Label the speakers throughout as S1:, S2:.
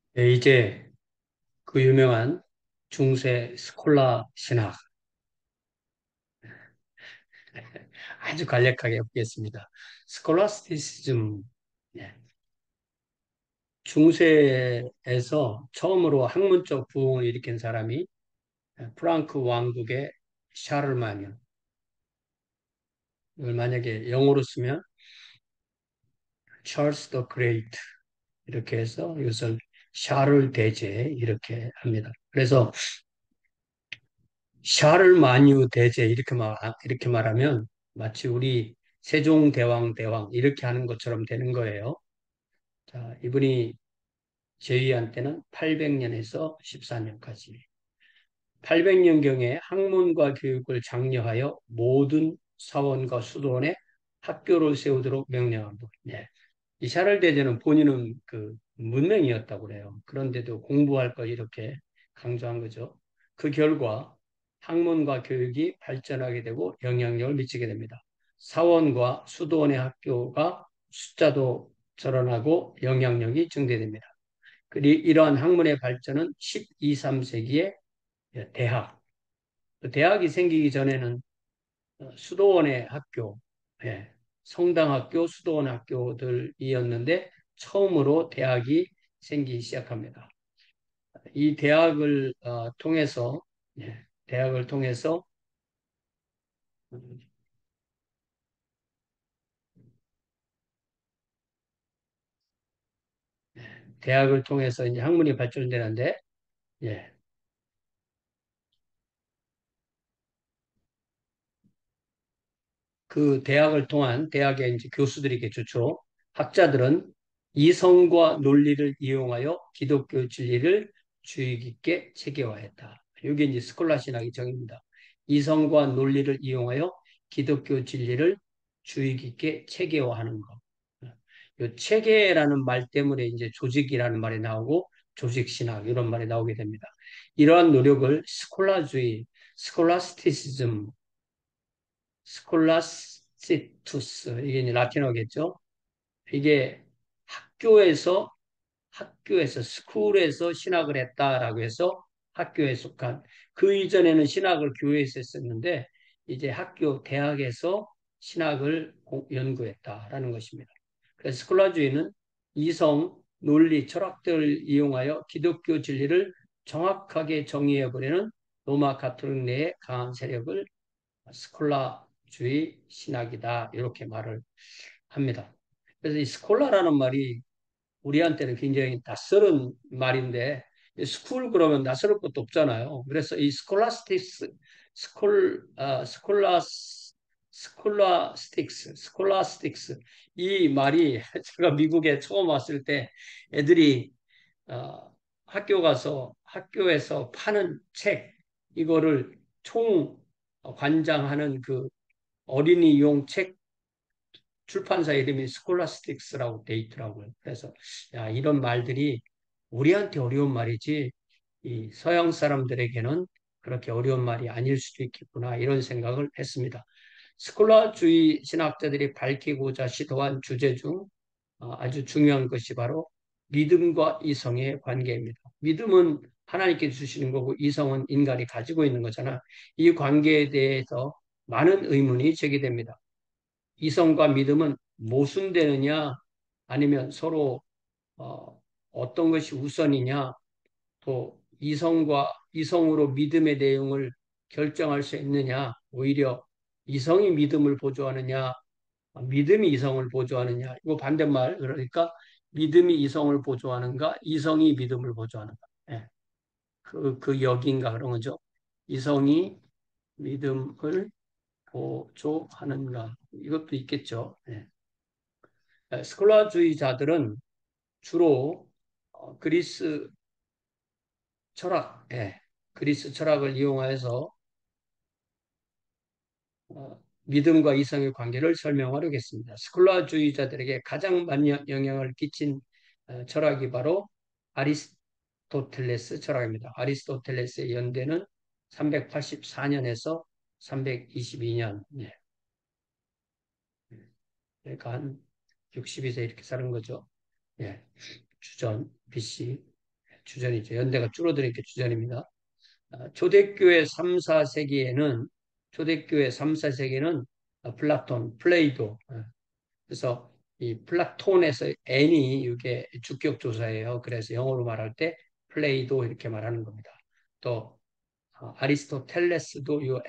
S1: 네, 이제 그 유명한 중세 스콜라 신학 아주 간략하게 엮겠습니다. 스콜라스티시즘, 예, 중세에서 처음으로 학문적 부흥을 일으킨 사람이 프랑크 왕국의 샤를마뉴. 이걸 만약에 영어로 쓰면 찰스 더 그레이트 이렇게 해서 이것을 샤를 대제 이렇게 합니다. 그래서 샤를마뉴 대제 이렇게 말하면 마치 우리 세종대왕 이렇게 하는 것처럼 되는 거예요. 자, 이분이 제위한 때는 800년에서 14년까지. 800년경에 학문과 교육을 장려하여 모든 사원과 수도원에 학교를 세우도록 명령한 분. 네. 이 샤를 대제는 본인은 그 문맹이었다고 그래요. 그런데도 공부할 걸 이렇게 강조한 거죠. 그 결과 학문과 교육이 발전하게 되고 영향력을 미치게 됩니다. 사원과 수도원의 학교가 숫자도 늘어나고 영향력이 증대됩니다. 그리고 이러한 학문의 발전은 12, 3세기에 대학, 대학이 생기기 전에는 수도원의 학교, 예, 성당학교, 수도원 학교들이었는데 처음으로 대학이 생기기 시작합니다. 이 대학을 통해서 대학을 통해서 음, 대학을 통해서 이제 학문이 발전되는데 예, 그 대학을 통한 대학의 이제 교수들이 좋죠. 학자들은 이성과 논리를 이용하여 기독교 진리를 주의 깊게 체계화했다. 이게 이제 스콜라 신학의 정의입니다. 이성과 논리를 이용하여 기독교 진리를 주의 깊게 체계화하는 것. 이 체계라는 말 때문에 이제 조직이라는 말이 나오고 조직 신학 이런 말이 나오게 됩니다. 이러한 노력을 스콜라주의, 스콜라스티시즘 스콜라시투스 이게 이제 라틴어겠죠. 이게 학교에서 스쿨에서 신학을 했다라고 해서 학교에 속한 그 이전에는 신학을 교회에서 했었는데 이제 학교 대학에서 신학을 연구했다라는 것입니다. 그래서 스콜라주의는 이성, 논리, 철학들을 이용하여 기독교 진리를 정확하게 정의해버리는 로마 가톨릭 내의 강한 세력을 스콜라주의 신학이다. 이렇게 말을 합니다. 그래서 이 스콜라라는 말이 우리한테는 굉장히 낯설은 말인데 스쿨 그러면 낯설 것도 없잖아요. 그래서 이 스콜라스틱스, 스콜라스틱스 이 말이 제가 미국에 처음 왔을 때 애들이 학교 가서 학교에서 파는 책 이거를 총 관장하는 그 어린이용 책 출판사 이름이 스콜라스틱스라고 돼 있더라고요. 그래서 야, 이런 말들이 우리한테 어려운 말이지 이 서양 사람들에게는 그렇게 어려운 말이 아닐 수도 있겠구나 이런 생각을 했습니다. 스콜라주의 신학자들이 밝히고자 시도한 주제 중 아주 중요한 것이 바로 믿음과 이성의 관계입니다. 믿음은 하나님께 주시는 거고 이성은 인간이 가지고 있는 거잖아. 이 관계에 대해서 많은 의문이 제기됩니다. 이성과 믿음은 모순되느냐 아니면 서로 어떤 것이 우선이냐 또 이성으로 믿음의 내용을 결정할 수 있느냐 오히려 이성이 믿음을 보조하느냐 믿음이 이성을 보조하느냐 이거 반대말 그러니까 믿음이 이성을 보조하는가 이성이 믿음을 보조하는가 예. 그 역인가 그런 거죠. 이성이 믿음을 보조하는가 이것도 있겠죠. 예. 스콜라주의자들은 주로 그리스 철학, 그리스 철학을 이용해서 믿음과 이성의 관계를 설명하려겠습니다. 스콜라주의자들에게 가장 많은 영향을 끼친 철학이 바로 아리스토텔레스 철학입니다. 아리스토텔레스의 연대는 384년에서 322년. 예. 그러니까 한 62세 이렇게 사는 거죠. 예. 주전 BC. 주전이죠. 연대가 줄어드니까 주전입니다. 초대교회 3, 4세기에는 초대교회 3, 4세기는 플라톤, 플레이도 그래서 이 플라톤에서 N이 이게 주격 조사예요. 그래서 영어로 말할 때 플레이도 이렇게 말하는 겁니다. 또 아리스토텔레스도 이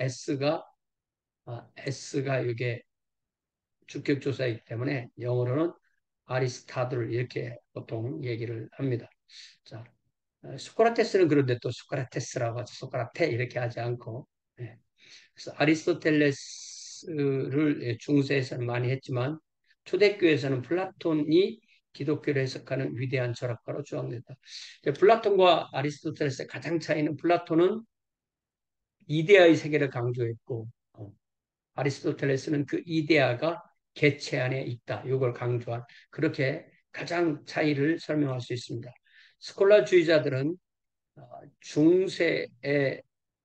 S1: S가 이게 주격 조사이기 때문에 영어로는 아리스타들 이렇게 보통 얘기를 합니다. 자, 소크라테스는 그런데 또 소크라테스라고 하죠. 소크라테 이렇게 하지 않고. 예. 그래서 아리스토텔레스를 중세에서는 많이 했지만 초대교회에서는 플라톤이 기독교를 해석하는 위대한 철학가로 주장된다. 플라톤과 아리스토텔레스의 가장 차이는 플라톤은 이데아의 세계를 강조했고 아리스토텔레스는 그 이데아가 개체 안에 있다. 이걸 강조한 그렇게 가장 차이를 설명할 수 있습니다. 스콜라주의자들은 중세의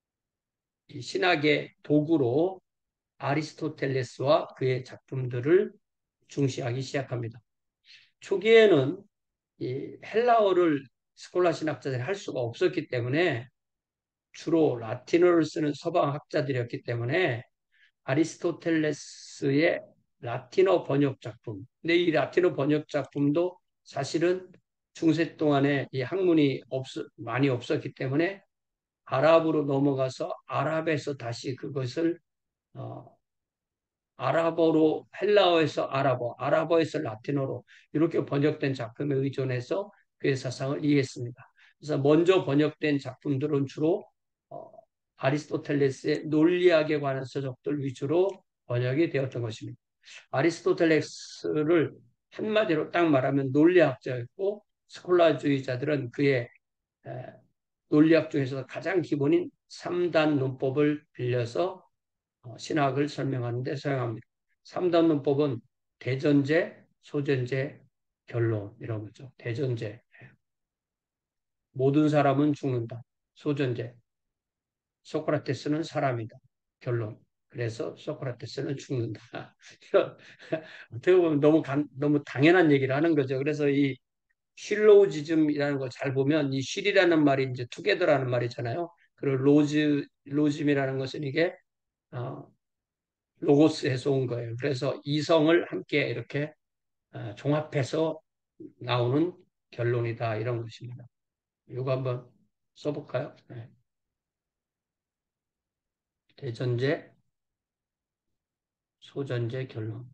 S1: 신학의 도구로 아리스토텔레스와 그의 작품들을 중시하기 시작합니다. 초기에는 이 헬라어를 스콜라 신학자들이 할 수가 없었기 때문에 주로 라틴어를 쓰는 서방 학자들이었기 때문에 아리스토텔레스의 라틴어 번역 작품. 근데 이 라틴어 번역 작품도 사실은 중세 동안에 이 학문이 많이 없었기 때문에 아랍으로 넘어가서 아랍에서 다시 그것을 어, 아랍어로 헬라어에서 아랍어, 아랍어에서 라틴어로 이렇게 번역된 작품에 의존해서 그의 사상을 이해했습니다. 그래서 먼저 번역된 작품들은 주로 어, 아리스토텔레스의 논리학에 관한 서적들 위주로 번역이 되었던 것입니다. 아리스토텔레스를 한마디로 딱 말하면 논리학자였고 스콜라주의자들은 그의 논리학 중에서 가장 기본인 3단 논법을 빌려서 신학을 설명하는 데 사용합니다. 3단 논법은 대전제, 소전제, 결론 이런 거죠. 대전제, 모든 사람은 죽는다. 소전제, 소크라테스는 사람이다. 결론, 그래서 소크라테스는 죽는다. 어떻게 보면 너무 당연한 얘기를 하는 거죠. 그래서 이 실로지즘이라는 걸 잘 보면 이 실이라는 말이 이제 투게더라는 말이잖아요. 그리고 로즘이라는 것은 이게 어, 로고스에서 온 거예요. 그래서 이성을 함께 이렇게 종합해서 나오는 결론이다 이런 것입니다. 이거 한번 써볼까요? 네. 대전제, 소전제, 결론.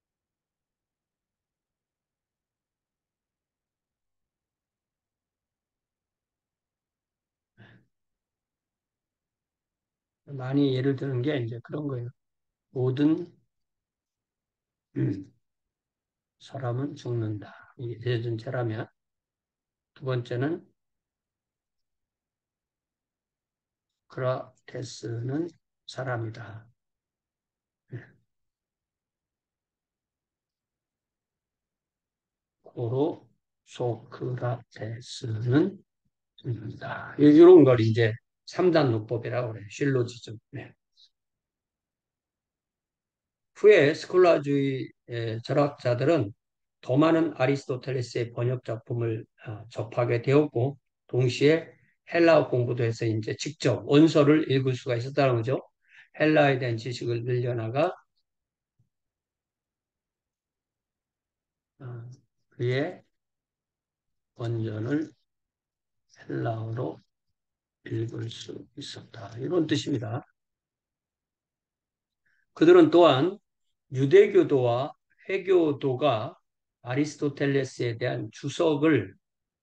S1: 많이 예를 드는 게 이제 그런 거예요. 모든 사람은 죽는다. 이게 대전제라면 두 번째는 크라테스는 사람이다. 고로 소크라테스는 죽는다. 이런 걸 이제 3단 논법이라고 그래요. 실로지즘. 네. 후에 스콜라주의 철학자들은 더 많은 아리스토텔레스의 번역 작품을 접하게 되었고 동시에 헬라어 공부도 해서 이제 직접 원서를 읽을 수가 있었다는 거죠. 헬라에 대한 지식을 늘려나가 어, 그의 원전을 헬라어로 읽을 수 있었다. 이런 뜻입니다. 그들은 또한 유대교도와 회교도가 아리스토텔레스에 대한 주석을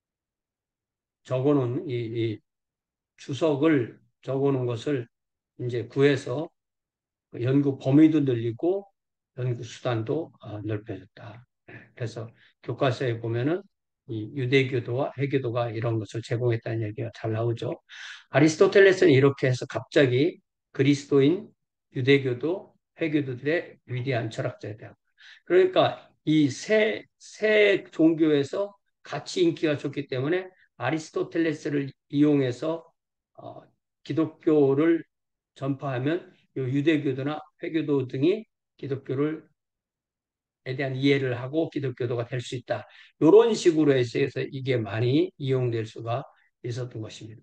S1: 적어놓은 이 주석을 적어놓은 것을 이제 구해서 연구 범위도 늘리고 연구 수단도 넓혀졌다. 그래서 교과서에 보면은 이 유대교도와 해교도가 이런 것을 제공했다는 얘기가 잘 나오죠. 아리스토텔레스는 이렇게 해서 갑자기 그리스도인 유대교도 회교도들의 위대한 철학자이다. 그러니까 이 세 종교에서 같이 인기가 좋기 때문에 아리스토텔레스를 이용해서 어, 기독교를 전파하면 유대교도나 회교도 등이 기독교를 에 대한 이해를 하고 기독교도가 될 수 있다. 이런 식으로 해서 이게 많이 이용될 수가 있었던 것입니다.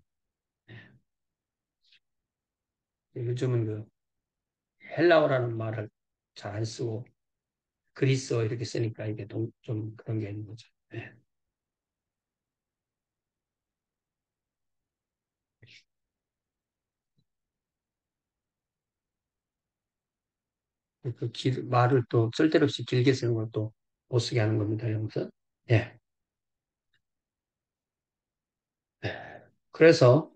S1: 요즘은 그 헬라어라는 말을 잘 안 쓰고 그리스어 이렇게 쓰니까 이게 좀 그런 게 있는 거죠. 예. 말을 또 쓸데없이 길게 쓰는 걸 또 못 쓰게 하는 겁니다. 여기서. 예. 예. 그래서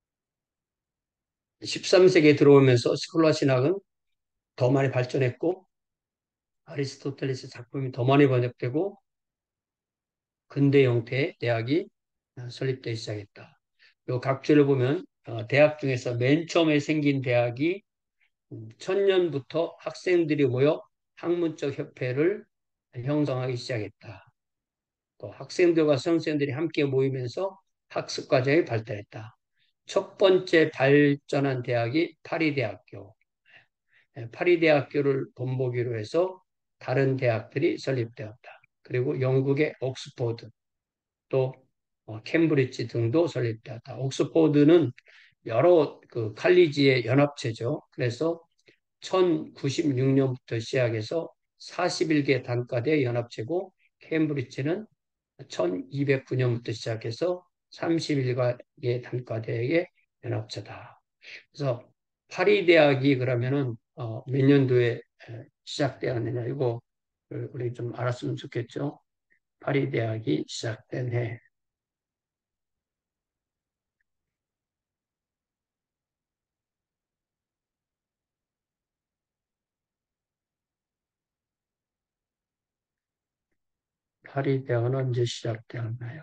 S1: 13세기에 들어오면서 스콜라 신학은 더 많이 발전했고 아리스토텔레스 작품이 더 많이 번역되고 근대 형태의 대학이 설립되기 시작했다. 요 각주를 보면 대학 중에서 맨 처음에 생긴 대학이 천년부터 학생들이 모여 학문적 협회를 형성하기 시작했다. 또 학생들과 선생들이 함께 모이면서 학습 과정이 발달했다. 첫 번째 발전한 대학이 파리대학교. 파리대학교를 본보기로 해서 다른 대학들이 설립되었다. 그리고 영국의 옥스포드, 또 캠브리지 등도 설립되었다. 옥스포드는 여러 그 칼리지의 연합체죠. 그래서 1096년부터 시작해서 41개 단과대 연합체고 캠브리지는 1209년부터 시작해서 31개 단과대의 연합체다. 그래서 파리대학이 그러면은 몇 년도에 시작되었느냐 이거 우리 좀 알았으면 좋겠죠. 파리대학이 시작된 해. 파리대학은 언제 시작되었나요?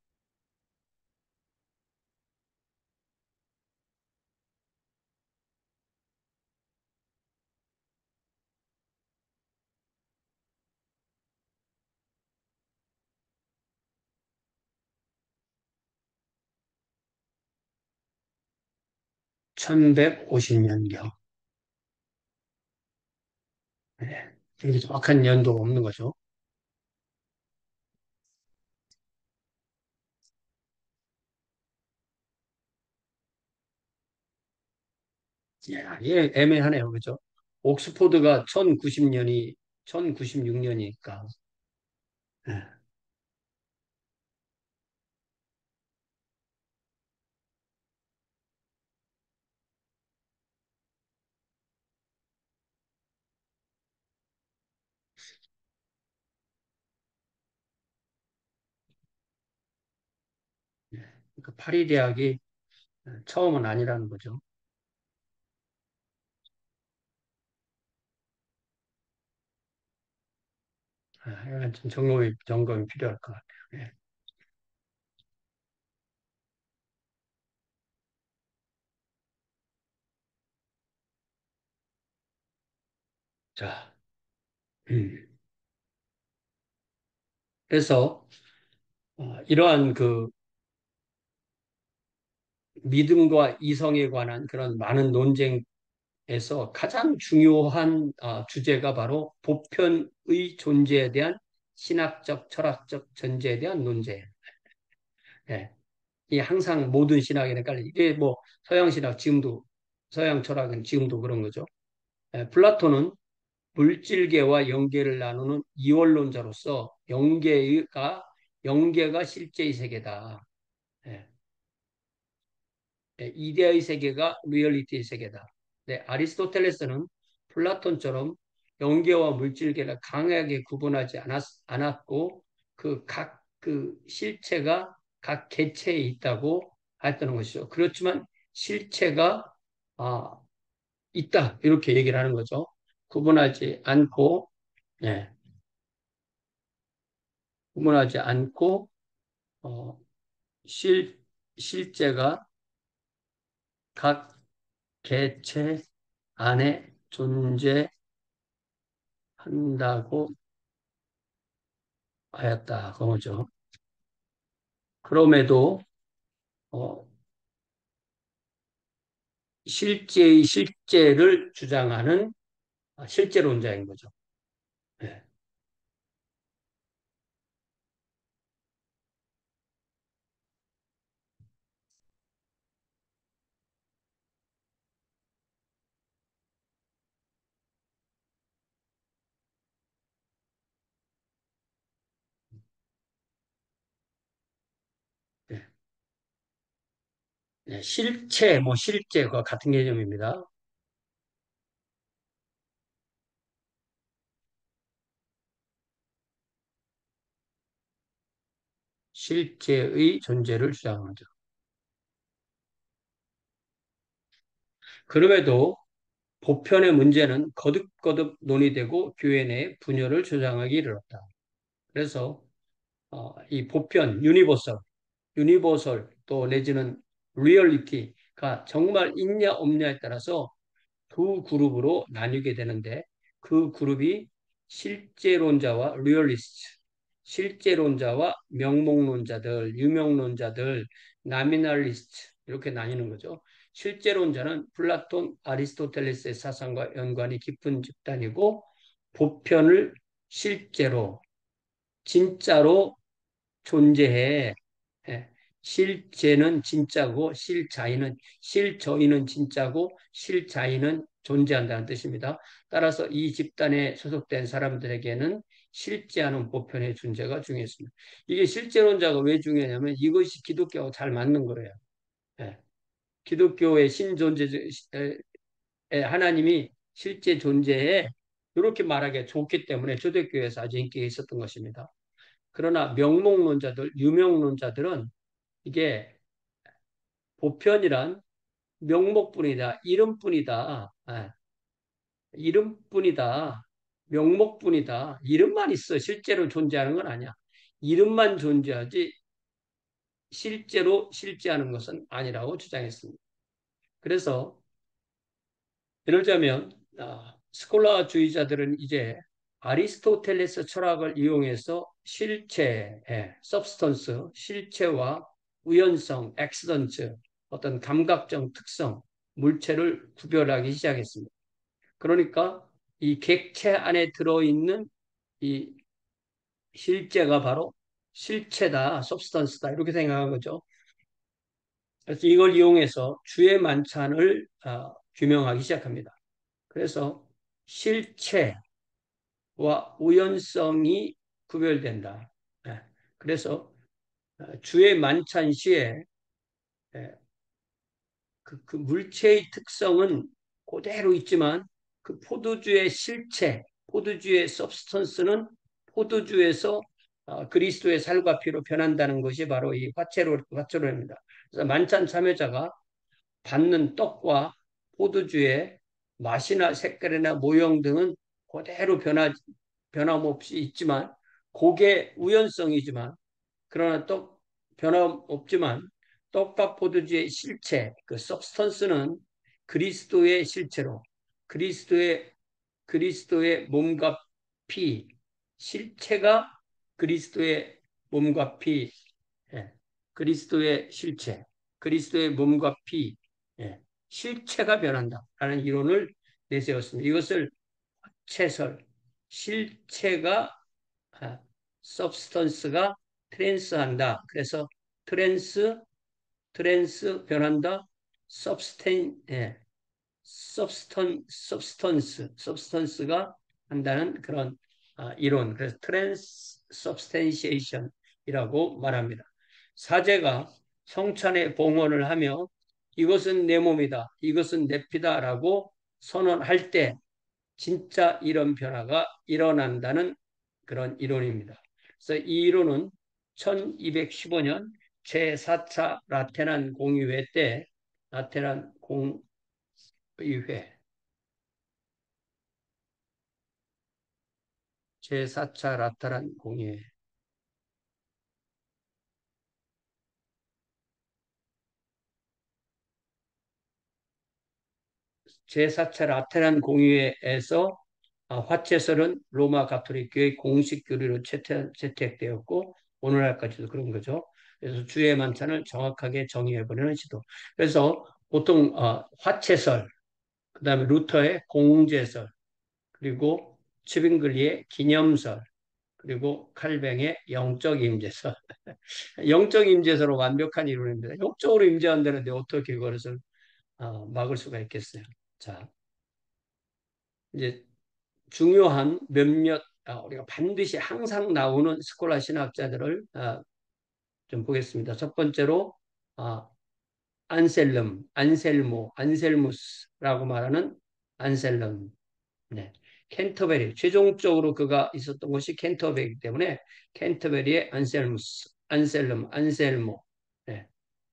S1: 1150년경. 네. 이렇게 정확한 연도가 없는 거죠. 예, 예, 애매하네요. 그죠? 옥스포드가 1090년이, 1096년이니까. 그러니까 파리 대학이 처음은 아니라는 거죠. 이건 좀 점검이 필요할 것 같아요. 예. 자, 음. 그래서 이러한 그 믿음과 이성에 관한 그런 많은 논쟁에서 가장 중요한 주제가 바로 보편의 존재에 대한 신학적, 철학적 전제에 대한 논제예요. 예. 이 항상 모든 신학에는 깔려. 이게 뭐 서양 신학 지금도 서양 철학은 지금도 그런 거죠. 플라톤은 물질계와 영계를 나누는 이원론자로서 영계가 실제의 세계다. 예. 이데아의 세계가 리얼리티의 세계다. 네, 아리스토텔레스는 플라톤처럼 영계와 물질계를 강하게 구분하지 않았고 그 실체가 각 개체에 있다고 했다는 것이죠. 그렇지만 실체가 아, 있다 이렇게 얘기를 하는 거죠. 구분하지 않고 예, 구분하지 않고 어, 실 실제가 각 개체 안에 존재한다고 하였다. 그거죠. 그럼에도 어, 실제의 실제를 주장하는 실제론자인 거죠. 예. 네, 실체, 뭐 실제과 같은 개념입니다. 실제의 존재를 주장하죠. 그럼에도 보편의 문제는 거듭거듭 논의되고 교회 내 분열을 조장하기 이르렀다. 그래서 이 보편, 유니버설 또 내지는 리얼리티가 정말 있냐 없냐에 따라서 두 그룹으로 나뉘게 되는데 그 그룹이 실제론자와 리얼리스트, 실제론자와 명목론자들, 유명론자들, 나미널리스트 이렇게 나뉘는 거죠. 실제론자는 플라톤, 아리스토텔레스의 사상과 연관이 깊은 집단이고 보편을 실제로, 진짜로 존재해. 예. 실제는 진짜고 실저희는 진짜고 실자희는 존재한다는 뜻입니다. 따라서 이 집단에 소속된 사람들에게는 실제하는 보편의 존재가 중요했습니다. 이게 실제론자가 왜 중요하냐면 이것이 기독교하고 잘 맞는 거예요. 예. 기독교의 신존재, 하나님이 실제 존재에 이렇게 말하기가 좋기 때문에 초대교회에서 아주 인기가 있었던 것입니다. 그러나 명목론자들, 유명론자들은 이게 보편이란 명목뿐이다, 이름뿐이다, 이름뿐이다, 명목뿐이다, 이름만 있어 실제로 존재하는 건 아니야. 이름만 존재하지 실제로 실제하는 것은 아니라고 주장했습니다. 그래서 예를 들자면 스콜라주의자들은 이제 아리스토텔레스 철학을 이용해서 실체, substance, 실체와 우연성, accident, 어떤 감각적 특성, 물체를 구별하기 시작했습니다. 그러니까 이 객체 안에 들어있는 이 실제가 바로 실체다, substance다 이렇게 생각한 거죠. 그래서 이걸 이용해서 주의 만찬을 규명하기 시작합니다. 그래서 실체와 우연성이 구별된다. 예. 그래서 주의 만찬 시에 예, 그 물체의 특성은 그대로 있지만 그 포도주의 실체, 포도주의 서브스턴스는 포도주에서 그리스도의 살과 피로 변한다는 것이 바로 이 화채로입니다. 그래서 만찬 참여자가 받는 떡과 포도주의 맛이나 색깔이나 모형 등은 그대로 변함없이 있지만, 그게 우연성이지만, 그러나 또 변함없지만, 떡과 포도주의 실체, 그 substance는 그리스도의 실체로, 그리스도의, 그리스도의 몸과 피, 실체가 그리스도의 몸과 피, 예. 그리스도의 실체, 그리스도의 몸과 피, 예. 실체가 변한다라는 이론을 내세웠습니다. 이것을 체설, 실체가 substance가 트랜스한다. 그래서 트랜스, 변한다. 예. substance가 한다는 그런 이론. 그래서 transubstantiation이라고 말합니다. 사제가 성찬의 봉헌을 하며 이것은 내 몸이다, 이것은 내 피다라고 선언할 때 진짜 이런 변화가 일어난다는 그런 이론입니다. 그래서 이 이론은 1215년 제4차 라테란 공의회 때 라테란 공의회 제4차 라테란 공의회 제4차 라테란 공의회에서 화채설은 로마 가톨릭교의 공식 교리로 채택되었고 오늘날까지도 그런 거죠. 그래서 주의 만찬을 정확하게 정의해버리는 시도. 그래서 보통 화채설, 그다음에 루터의 공제설, 그리고 츠빙글리의 기념설, 그리고 칼뱅의 영적 임재설. 영적 임재설은 완벽한 이론입니다. 영적으로 임재한다는데 어떻게 그것을 막을 수가 있겠어요? 자, 이제 중요한 몇몇 우리가 반드시 항상 나오는 스콜라 신학자들을 좀 보겠습니다. 첫 번째로 아, 안셀름, 안셀모, 안셀무스라고 말하는 안셀름. 네. 캔터베리, 최종적으로 그가 있었던 곳이 캔터베리이기 때문에 캔터베리의 안셀무스, 안셀름, 안셀모. 네.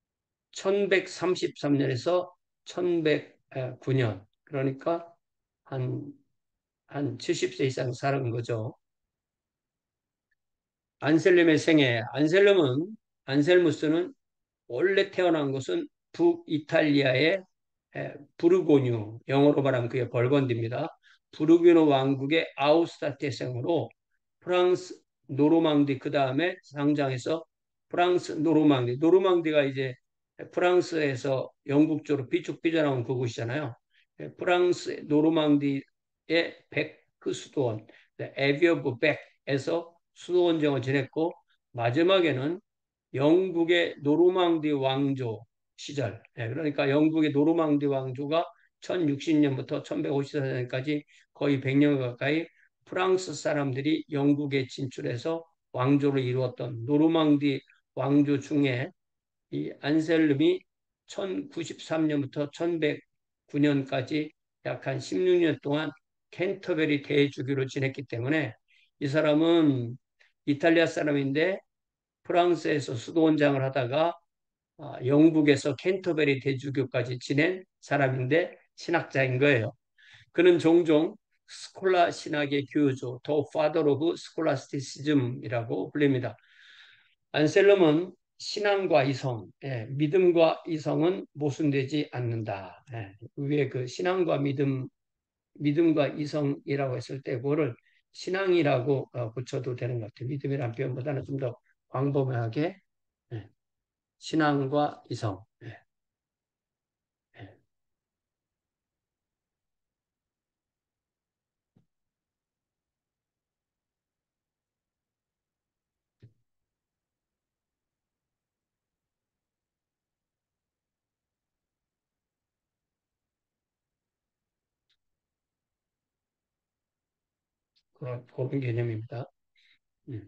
S1: 1133년에서 1109년. 그러니까 한, 한 70세 이상 살은 거죠. 안셀름의 생애. 안셀무스는 원래 태어난 곳은 북이탈리아의 부르고뉴, 영어로 말하면 그게 벌건디입니다. 부르고뉴 왕국의 아우스타티에생으로 프랑스 노르망디 그 다음에 상장해서 프랑스 노르망디가 이제 프랑스에서 영국 쪽으로 삐죽삐져나온 그곳이잖아요. 프랑스 노르망디의 그 수도원 에비 오브 백에서 수도원정을 지냈고 마지막에는 영국의 노르망디 왕조 시절, 그러니까 영국의 노르망디 왕조가 1060년부터 1154년까지 거의 100년 가까이 프랑스 사람들이 영국에 진출해서 왕조를 이루었던 노르망디 왕조 중에 이 안셀름이 1093년부터 1109년까지 약 한 16년 동안 캔터베리 대주교로 지냈기 때문에 이 사람은 이탈리아 사람인데 프랑스에서 수도원장을 하다가 영국에서 캔터베리 대주교까지 지낸 사람인데 신학자인 거예요. 그는 종종 스콜라 신학의 교주, 더 파더 오브 스콜라스티시즘이라고 불립니다. 안셀럼은 신앙과 이성, 믿음과 이성은 모순되지 않는다. 위에 그 신앙과 믿음과 이성이라고 했을 때 그거를 신앙이라고 붙여도 되는 것 같아요. 믿음이라는 표현보다는 좀 더 광범위하게 예, 신앙과 이성. 예. 그런 개념입니다. 음.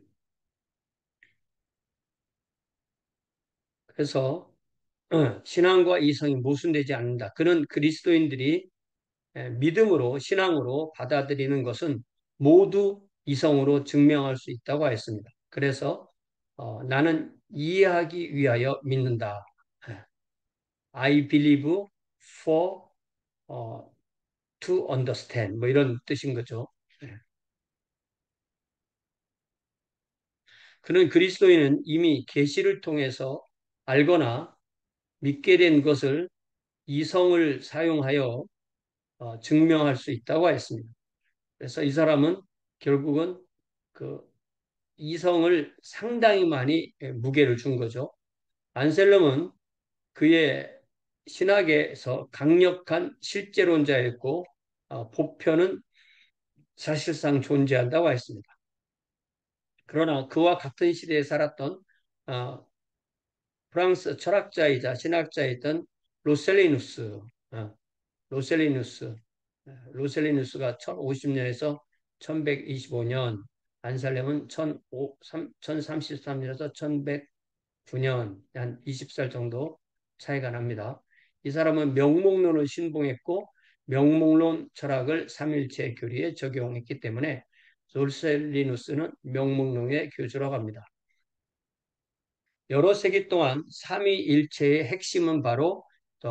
S1: 그래서 신앙과 이성이 모순되지 않는다. 그는 그리스도인들이 믿음으로 신앙으로 받아들이는 것은 모두 이성으로 증명할 수 있다고 하였습니다. 그래서 나는 이해하기 위하여 믿는다. 예. I believe for 어, to understand 뭐 이런 뜻인 거죠. 예. 그는 그리스도인은 이미 계시를 통해서 알거나 믿게 된 것을 이성을 사용하여 증명할 수 있다고 했습니다. 그래서 이 사람은 결국은 그 이성을 상당히 많이 무게를 준 거죠. 안셀럼은 그의 신학에서 강력한 실제론자였고 보편은 사실상 존재한다고 했습니다. 그러나 그와 같은 시대에 살았던 어, 프랑스 철학자이자 신학자였던 로셀리누스, 어, 로셀리누스, 로셀리누스가 1050년에서 1125년, 안살렘은 1033년에서 1109년, 한 20살 정도 차이가 납니다. 이 사람은 명목론을 신봉했고 명목론 철학을 삼일체 교리에 적용했기 때문에 로셀리누스는 명목론의 교주라고 합니다. 여러 세기 동안 삼위일체의 핵심은 바로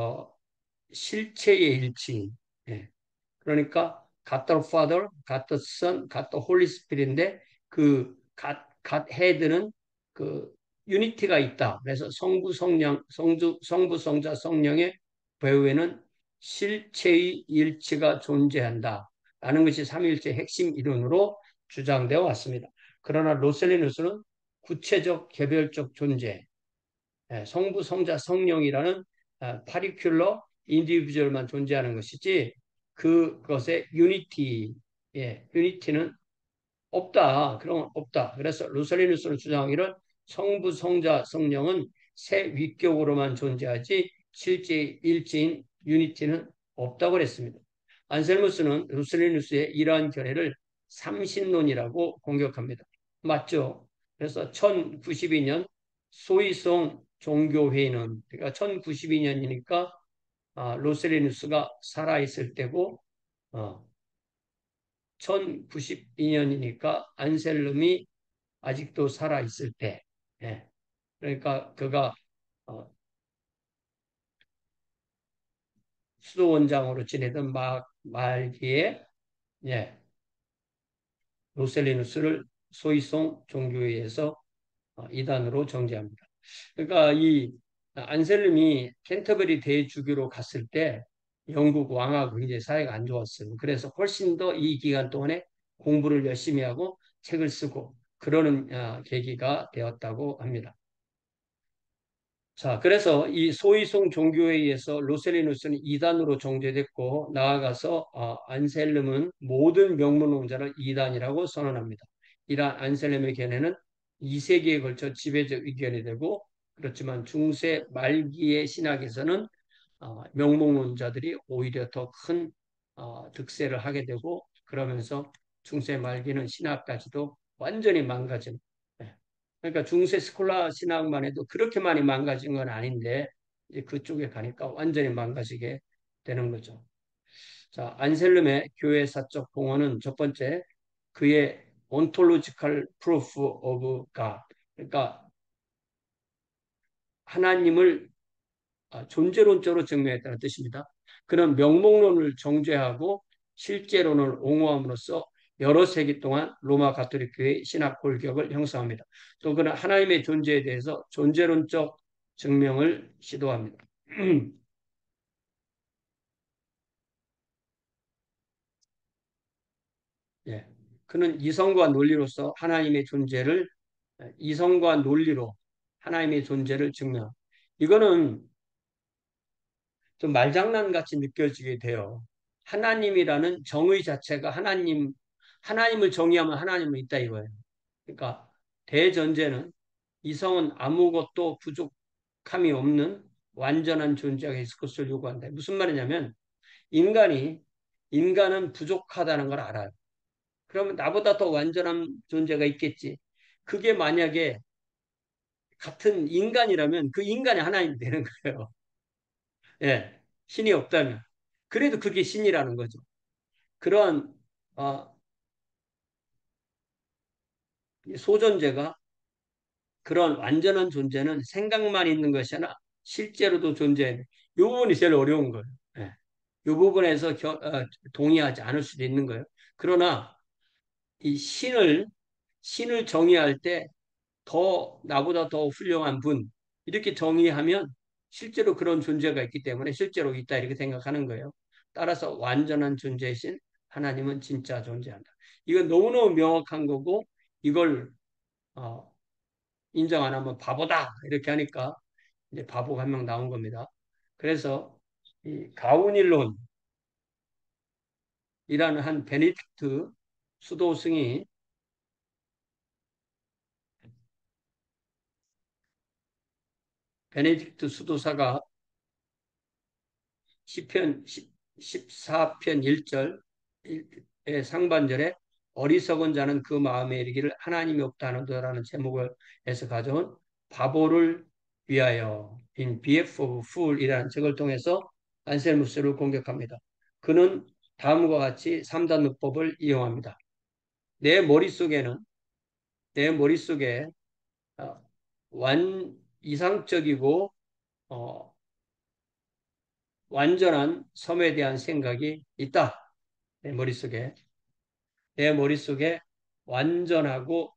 S1: 실체의 일치. 예. 그러니까 God the Father, God the Son, God the Holy Spirit인데 그 God Head는 그 유니티가 있다. 그래서 성부 성령, 성부 성자 성령의 배후에는 실체의 일치가 존재한다. 라는 것이 삼위일체 핵심 이론으로 주장되어 왔습니다. 그러나 로셀리누스는 구체적 개별적 존재, 성부, 성자, 성령이라는 파리큘러 인디비주얼만 존재하는 것이지 그것의 유니티, 유니티는 없다. 그런 건 없다. 그래서 루셀리누스는 주장하기를 성부, 성자, 성령은 세 위격으로만 존재하지 실제 일체인 유니티는 없다고 그랬습니다. 안셀무스는 루셀리누스의 이러한 견해를 삼신론이라고 공격합니다. 맞죠? 그래서 1092년 소위송 종교회의는 그러니까 1092년이니까 로셀리누스가 살아있을 때고 1092년이니까 안셀름이 아직도 살아있을 때 예. 그러니까 그가 어, 수도원장으로 지내던 말기에 예, 로셀리누스를 소이송 종교회에서 이단으로 정죄합니다. 그러니까 이 안셀름이 캔터베리 대주교로 갔을 때 영국 왕하고 굉장히 사이가 안 좋았어요. 그래서 훨씬 더 이 기간 동안에 공부를 열심히 하고 책을 쓰고 그러는 계기가 되었다고 합니다. 자, 그래서 이 소위송 종교회의에서 로셀리누스는 이단으로 정죄됐고 나아가서 안셀름은 모든 명문론자를 이단이라고 선언합니다. 이러한 안셀름의 견해는 2세기에 걸쳐 지배적 의견이 되고 그렇지만 중세 말기의 신학에서는 명문론자들이 오히려 더 큰 득세를 하게 되고 그러면서 중세 말기는 신학까지도 완전히 망가진 그러니까 중세 스콜라 신학만 해도 그렇게 많이 망가진 건 아닌데 이제 그쪽에 가니까 완전히 망가지게 되는 거죠. 자, 안셀름의 교회사적 봉헌은 첫 번째 그의 ontological proof of God 그러니까 하나님을 존재론적으로 증명했다는 뜻입니다. 그는 명목론을 정죄하고 실제론을 옹호함으로써 여러 세기 동안 로마 가톨릭 교회의 신학 골격을 형성합니다. 또 그는 하나님의 존재에 대해서 존재론적 증명을 시도합니다. 예. 그는 이성과 논리로서 하나님의 존재를 이성과 논리로 하나님의 존재를 증명. 이거는 좀 말장난 같이 느껴지게 돼요. 하나님이라는 정의 자체가 하나님을 정의하면 하나님은 있다 이거예요. 그러니까 대전제는 이성은 아무것도 부족함이 없는 완전한 존재가 있을 것을 요구한다. 무슨 말이냐면 인간은 부족하다는 걸 알아요. 그러면 나보다 더 완전한 존재가 있겠지. 그게 만약에 같은 인간이라면 그 인간이 하나님이 되는 거예요. 예, 신이 없다면. 그래도 그게 신이라는 거죠. 그러한 어, 소존재가 그런 완전한 존재는 생각만 있는 것이 아니라 실제로도 존재해야 돼. 이 부분이 제일 어려운 거예요. 예. 이 부분에서 동의하지 않을 수도 있는 거예요. 그러나 이 신을 정의할 때 더 나보다 더 훌륭한 분 이렇게 정의하면 실제로 그런 존재가 있기 때문에 실제로 있다 이렇게 생각하는 거예요. 따라서 완전한 존재이신 하나님은 진짜 존재한다. 이건 너무너무 명확한 거고 이걸 어, 인정 안 하면 바보다 이렇게 하니까 이제 바보가 한 명 나온 겁니다. 그래서 이 가우닐론이라는 한 베네딕트 수도승이 베네딕트 수도사가 시편 14편 1절의 상반절에 어리석은 자는 그 마음에 이르기를 하나님이 없다는도라는 제목을 해서 가져온 바보를 위하여 in behalf of fool이라는 책을 통해서 안셀무스를 공격합니다. 그는 다음과 같이 3단 문법을 이용합니다. 내 머릿속에는 내 머릿속에 어, 이상적이고 어, 완전한 섬에 대한 생각이 있다. 내 머릿속에. 내 머릿속에 완전하고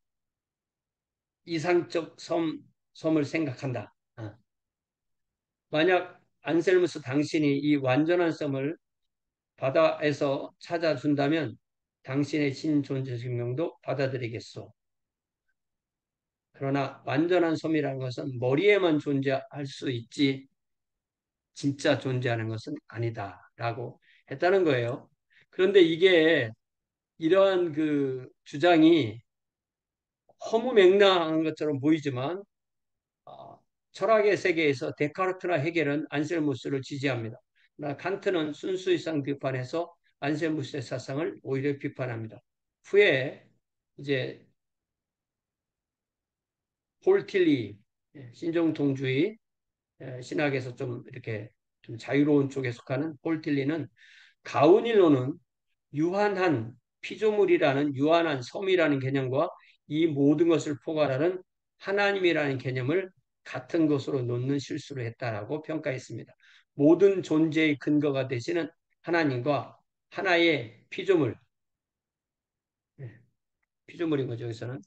S1: 이상적 섬을 생각한다. 만약 안셀무스 당신이 이 완전한 섬을 바다에서 찾아준다면 당신의 신존재 증명도 받아들이겠소. 그러나 완전한 섬이라는 것은 머리에만 존재할 수 있지 진짜 존재하는 것은 아니다라고 했다는 거예요. 그런데 이게 이러한 그 주장이 허무맹랑한 것처럼 보이지만 어, 철학의 세계에서 데카르트나 헤겔은 안셀무스를 지지합니다. 그러나 칸트는 순수 이상 비판해서 안셀무스의 사상을 오히려 비판합니다. 후에 이제 폴 틸리 신종통주의 신학에서 좀 이렇게 좀 자유로운 쪽에 속하는 폴 틸리는 가운일로는 유한한 피조물이라는 유한한 섬이라는 개념과 이 모든 것을 포괄하는 하나님이라는 개념을 같은 것으로 놓는 실수를 했다라고 평가했습니다. 모든 존재의 근거가 되시는 하나님과 하나의 피조물, 예, 피조물인 거죠. 여기서는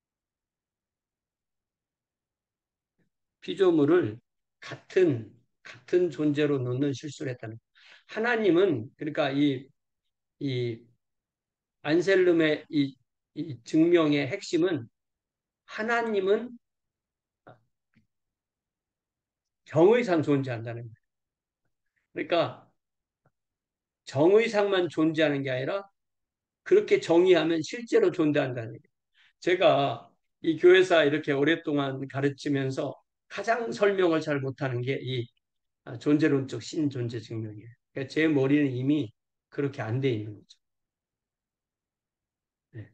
S1: 피조물을 같은 존재로 놓는 실수를 했다는 거예요. 하나님은 그러니까 이 안셀름의 이 증명의 핵심은 하나님은 정의상 존재한다는 거예요. 그러니까 정의상만 존재하는 게 아니라 그렇게 정의하면 실제로 존재한다는 거예요. 제가 이 교회사 이렇게 오랫동안 가르치면서 가장 설명을 잘 못하는 게 이 존재론적 신존재 증명이에요. 그러니까 제 머리는 이미 그렇게 안 돼 있는 거죠. 네.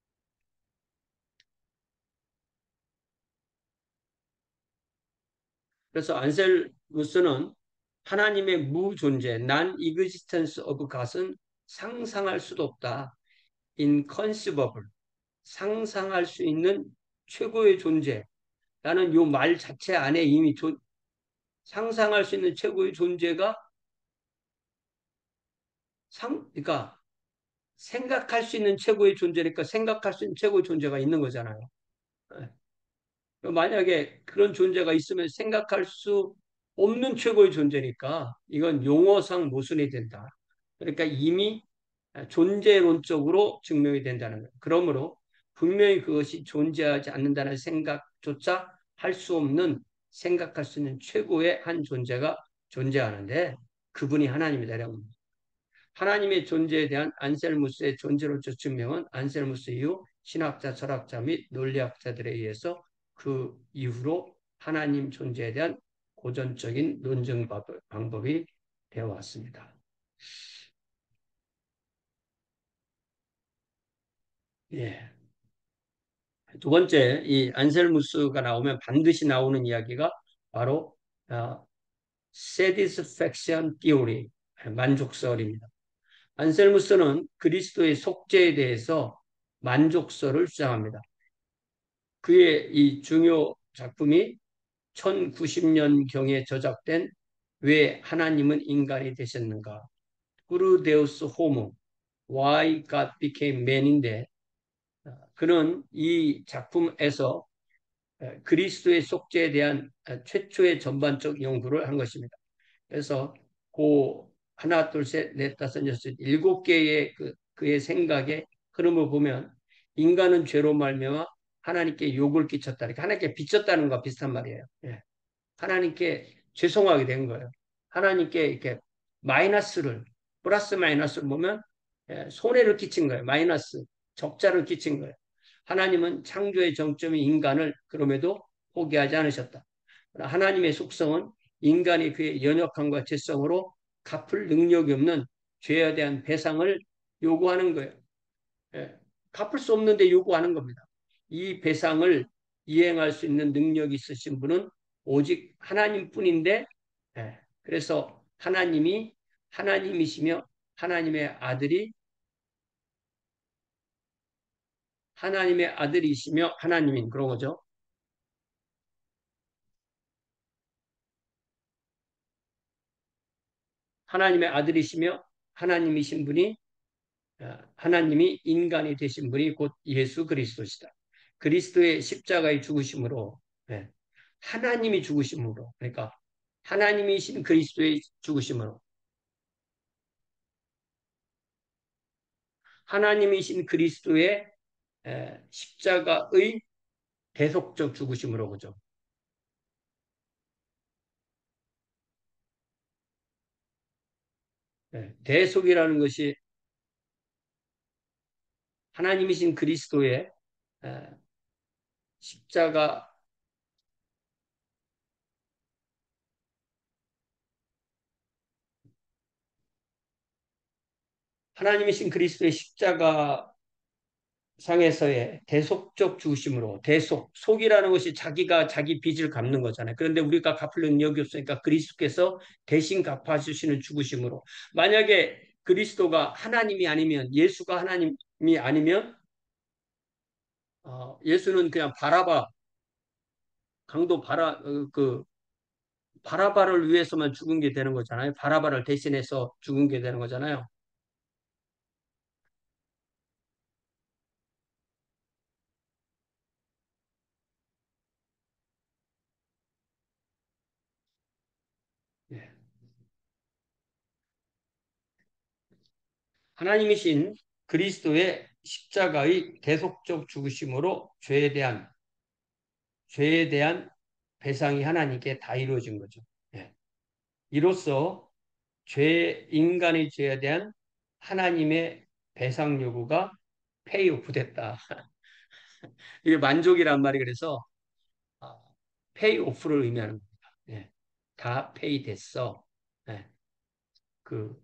S1: 그래서 안셀무스는 하나님의 무존재, non-existence of God은 상상할 수도 없다. inconceivable, 상상할 수 있는 최고의 존재라는 요 말 자체 안에 이미 상상할 수 있는 최고의 존재가 그러니까 생각할 수 있는 최고의 존재니까 생각할 수 있는 최고의 존재가 있는 거잖아요. 만약에 그런 존재가 있으면 생각할 수 없는 최고의 존재니까 이건 용어상 모순이 된다. 그러니까 이미 존재론적으로 증명이 된다는 거예요. 그러므로 분명히 그것이 존재하지 않는다는 생각조차 할 수 없는 생각할 수 있는 최고의 한 존재가 존재하는데 그분이 하나님이다라는 겁니다. 하나님의 존재에 대한 안셀무스의 존재론적 증명은 안셀무스 이후 신학자, 철학자 및 논리학자들에 의해서 그 이후로 하나님 존재에 대한 고전적인 논증 방법이 되어 왔습니다. 예. 두 번째, 이 안셀무스가 나오면 반드시 나오는 이야기가 바로 satisfaction theory, 만족설입니다. 안셀무스는 그리스도의 속죄에 대해서 만족설을 주장합니다. 그의 이 중요 작품이 1090년경에 저작된 왜 하나님은 인간이 되셨는가? Who Deus Homo? Why God Became Man인데 그는 이 작품에서 그리스도의 속죄에 대한 최초의 전반적 연구를 한 것입니다. 그래서 그 하나, 둘, 셋, 넷, 다섯, 여섯, 일곱 개의 그의 생각의 흐름을 보면 인간은 죄로 말미암아 하나님께 욕을 끼쳤다. 그러니까 하나님께 비쳤다는 것과 비슷한 말이에요. 예. 하나님께 죄송하게 된 거예요. 하나님께 이렇게 마이너스를 플러스 마이너스를 보면 손해를 끼친 거예요. 마이너스 적자를 끼친 거예요. 하나님은 창조의 정점이 인간을 그럼에도 포기하지 않으셨다. 하나님의 속성은 인간이 그의 연약함과 죄성으로 갚을 능력이 없는 죄에 대한 배상을 요구하는 거예요. 예, 갚을 수 없는데 요구하는 겁니다. 이 배상을 이행할 수 있는 능력이 있으신 분은 오직 하나님뿐인데, 그래서 하나님이 하나님이시며 하나님의 아들이 하나님의 아들이시며 하나님인 그런 거죠. 하나님의 아들이시며 하나님이신 분이 하나님이 인간이 되신 분이 곧 예수 그리스도시다. 그리스도의 십자가의 죽으심으로 하나님이 죽으심으로 그러니까 하나님이신 그리스도의 죽으심으로 하나님이신 그리스도의 십자가의 대속적 죽으심으로 그죠. 대속이라는 것이 하나님이신 그리스도의 십자가 하나님이신 그리스도의 십자가 상에서의 대속적 죽으심으로 속이라는 것이 자기가 자기 빚을 갚는 거잖아요. 그런데 우리가 갚을 능력이 없으니까 그리스도께서 대신 갚아주시는 죽으심으로 만약에 그리스도가 하나님이 아니면 예수가 하나님이 아니면 예수는 그냥 강도 바라바를 위해서만 죽은 게 되는 거잖아요. 바라바를 대신해서 죽은 게 되는 거잖아요. 예. 하나님이신 그리스도의 십자가의 대속적 죽으심으로 죄에 대한 배상이 하나님께 다 이루어진 거죠. 예. 이로써 인간의 죄에 대한 하나님의 배상 요구가 페이오프 됐다. 이게 만족이란 말이 그래서 페이오프를 의미하는 겁니다. 예. 다 페이 됐어. 예. 그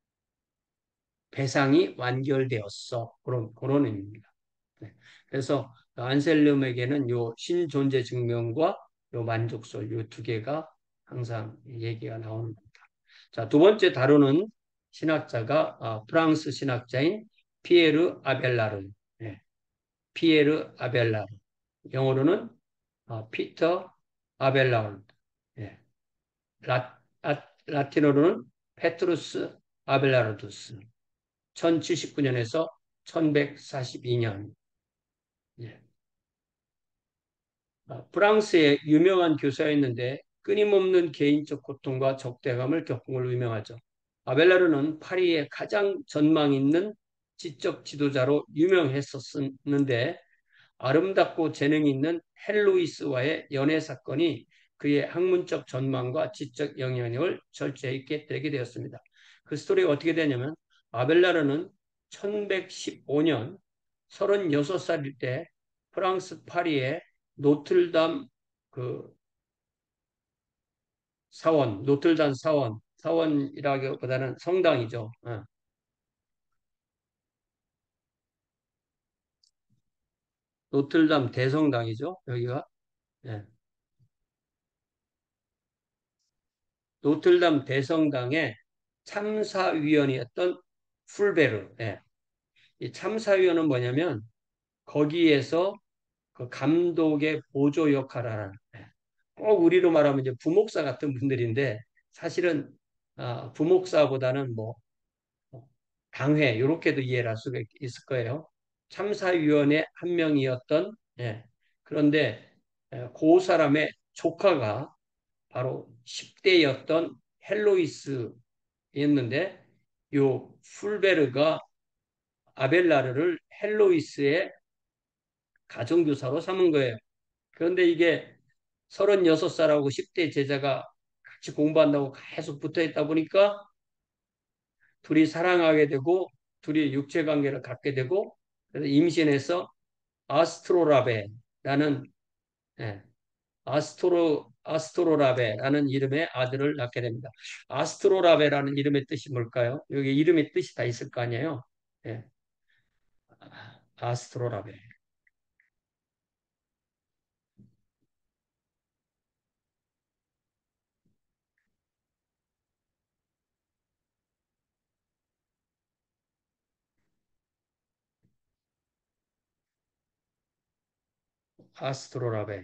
S1: 배상이 완결되었어. 그런 의미입니다. 네. 그래서 안셀름에게는 요 신존재 증명과 요 만족설 요 두 개가 항상 얘기가 나오는 겁니다. 자, 두 번째 다루는 신학자가 프랑스 신학자인 피에르 아벨라르. 네. 피에르 아벨라르. 영어로는 피터 아벨라르. 네. 라틴어로는 페트루스 아벨라르두스. 1079년에서 1142년. 프랑스의 유명한 교사였는데 끊임없는 개인적 고통과 적대감을 겪은 걸로 유명하죠. 아벨라르는 파리의 가장 전망 있는 지적 지도자로 유명했었는데 아름답고 재능 있는 헬로이스와의 연애 사건이 그의 학문적 전망과 지적 영향력을 절제하게 되게 되었습니다. 그 스토리가 어떻게 되냐면 아벨라르는 1115년 36살일 때 프랑스 파리의 노틀담 그 노틀담 사원이라기보다는 성당이죠. 노틀담 대성당이죠. 여기가. 예. 노틀담 대성당의 참사위원이었던 풀베르. 예. 이 참사위원은 뭐냐면 거기에서 그 감독의 보조 역할을 하는 예. 꼭 우리로 말하면 이제 부목사 같은 분들인데 사실은 부목사보다는 뭐 당회 이렇게도 이해를 할 수가 있을 거예요. 참사위원회 한 명이었던 예. 그런데 그 사람의 조카가 바로 10대였던 헬로이스였는데 요 풀베르가 아벨라르를 헬로이스의 가정교사로 삼은 거예요. 그런데 이게 36살하고 10대 제자가 같이 공부한다고 계속 붙어 있다 보니까 둘이 사랑하게 되고 둘이 육체 관계를 갖게 되고 그래서 임신해서 아스트로라베라는 예, 아스트로라베라는 이름의 아들을 낳게 됩니다. 아스트로라베라는 이름의 뜻이 뭘까요? 여기 이름의 뜻이 다 있을 거 아니에요? 예, 아스트로라베. 아스트로라베.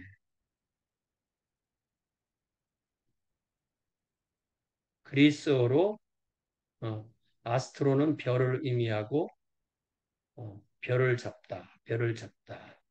S1: 그리스어로 아스트로는 별을 의미하고 별을 잡다.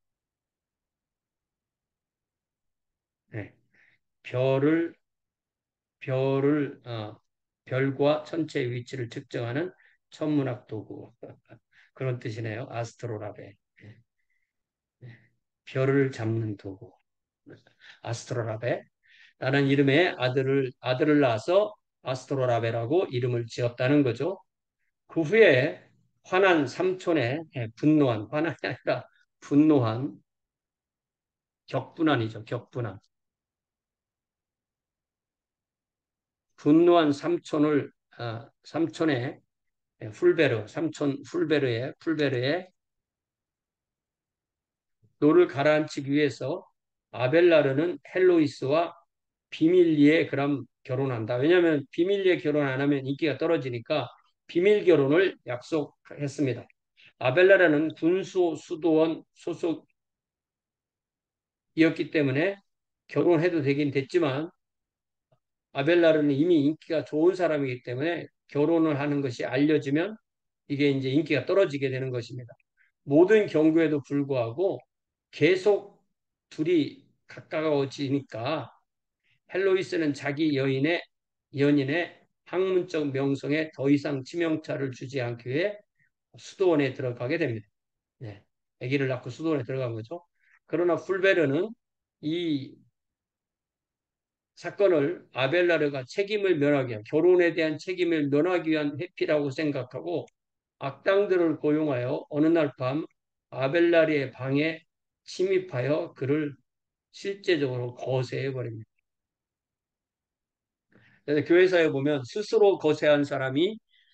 S1: 네. 별을 별을 별과 천체의 위치를 측정하는 천문학 도구 그런 뜻이네요. 아스트로라베. 네. 네. 별을 잡는 도구. 아스트로라베. 라는 이름의 아들을 낳아서 아스트로라베라고 이름을 지었다는 거죠. 그 후에 화난 삼촌의 화난이 아니라 분노한 격분한이죠. 격분한. 분노한 삼촌의 풀베르의 노를 가라앉히기 위해서 아벨라르는 헬로이스와 비밀리에 그럼 결혼한다. 왜냐하면 비밀리에 결혼 안 하면 인기가 떨어지니까 비밀 결혼을 약속했습니다. 아벨라르는 군수 수도원 소속이었기 때문에 결혼해도 되긴 됐지만 아벨라르는 이미 인기가 좋은 사람이기 때문에 결혼을 하는 것이 알려지면 이게 이제 인기가 떨어지게 되는 것입니다. 모든 경고에도 불구하고 계속 둘이 가까워지니까 헬로이스는 자기 연인의 학문적 명성에 더 이상 치명타를 주지 않기 위해 수도원에 들어가게 됩니다. 네. 아기를 낳고 수도원에 들어간 거죠. 그러나 풀베르는 이 사건을 아벨라르가 책임을 면하기 위한 결혼에 대한 책임을 면하기 위한 회피라고 생각하고 악당들을 고용하여 어느 날 밤 아벨라르의 방에 침입하여 그를 실제적으로 거세해 버립니다. 그래서 교회사에 보면 스스로 거세한 사람이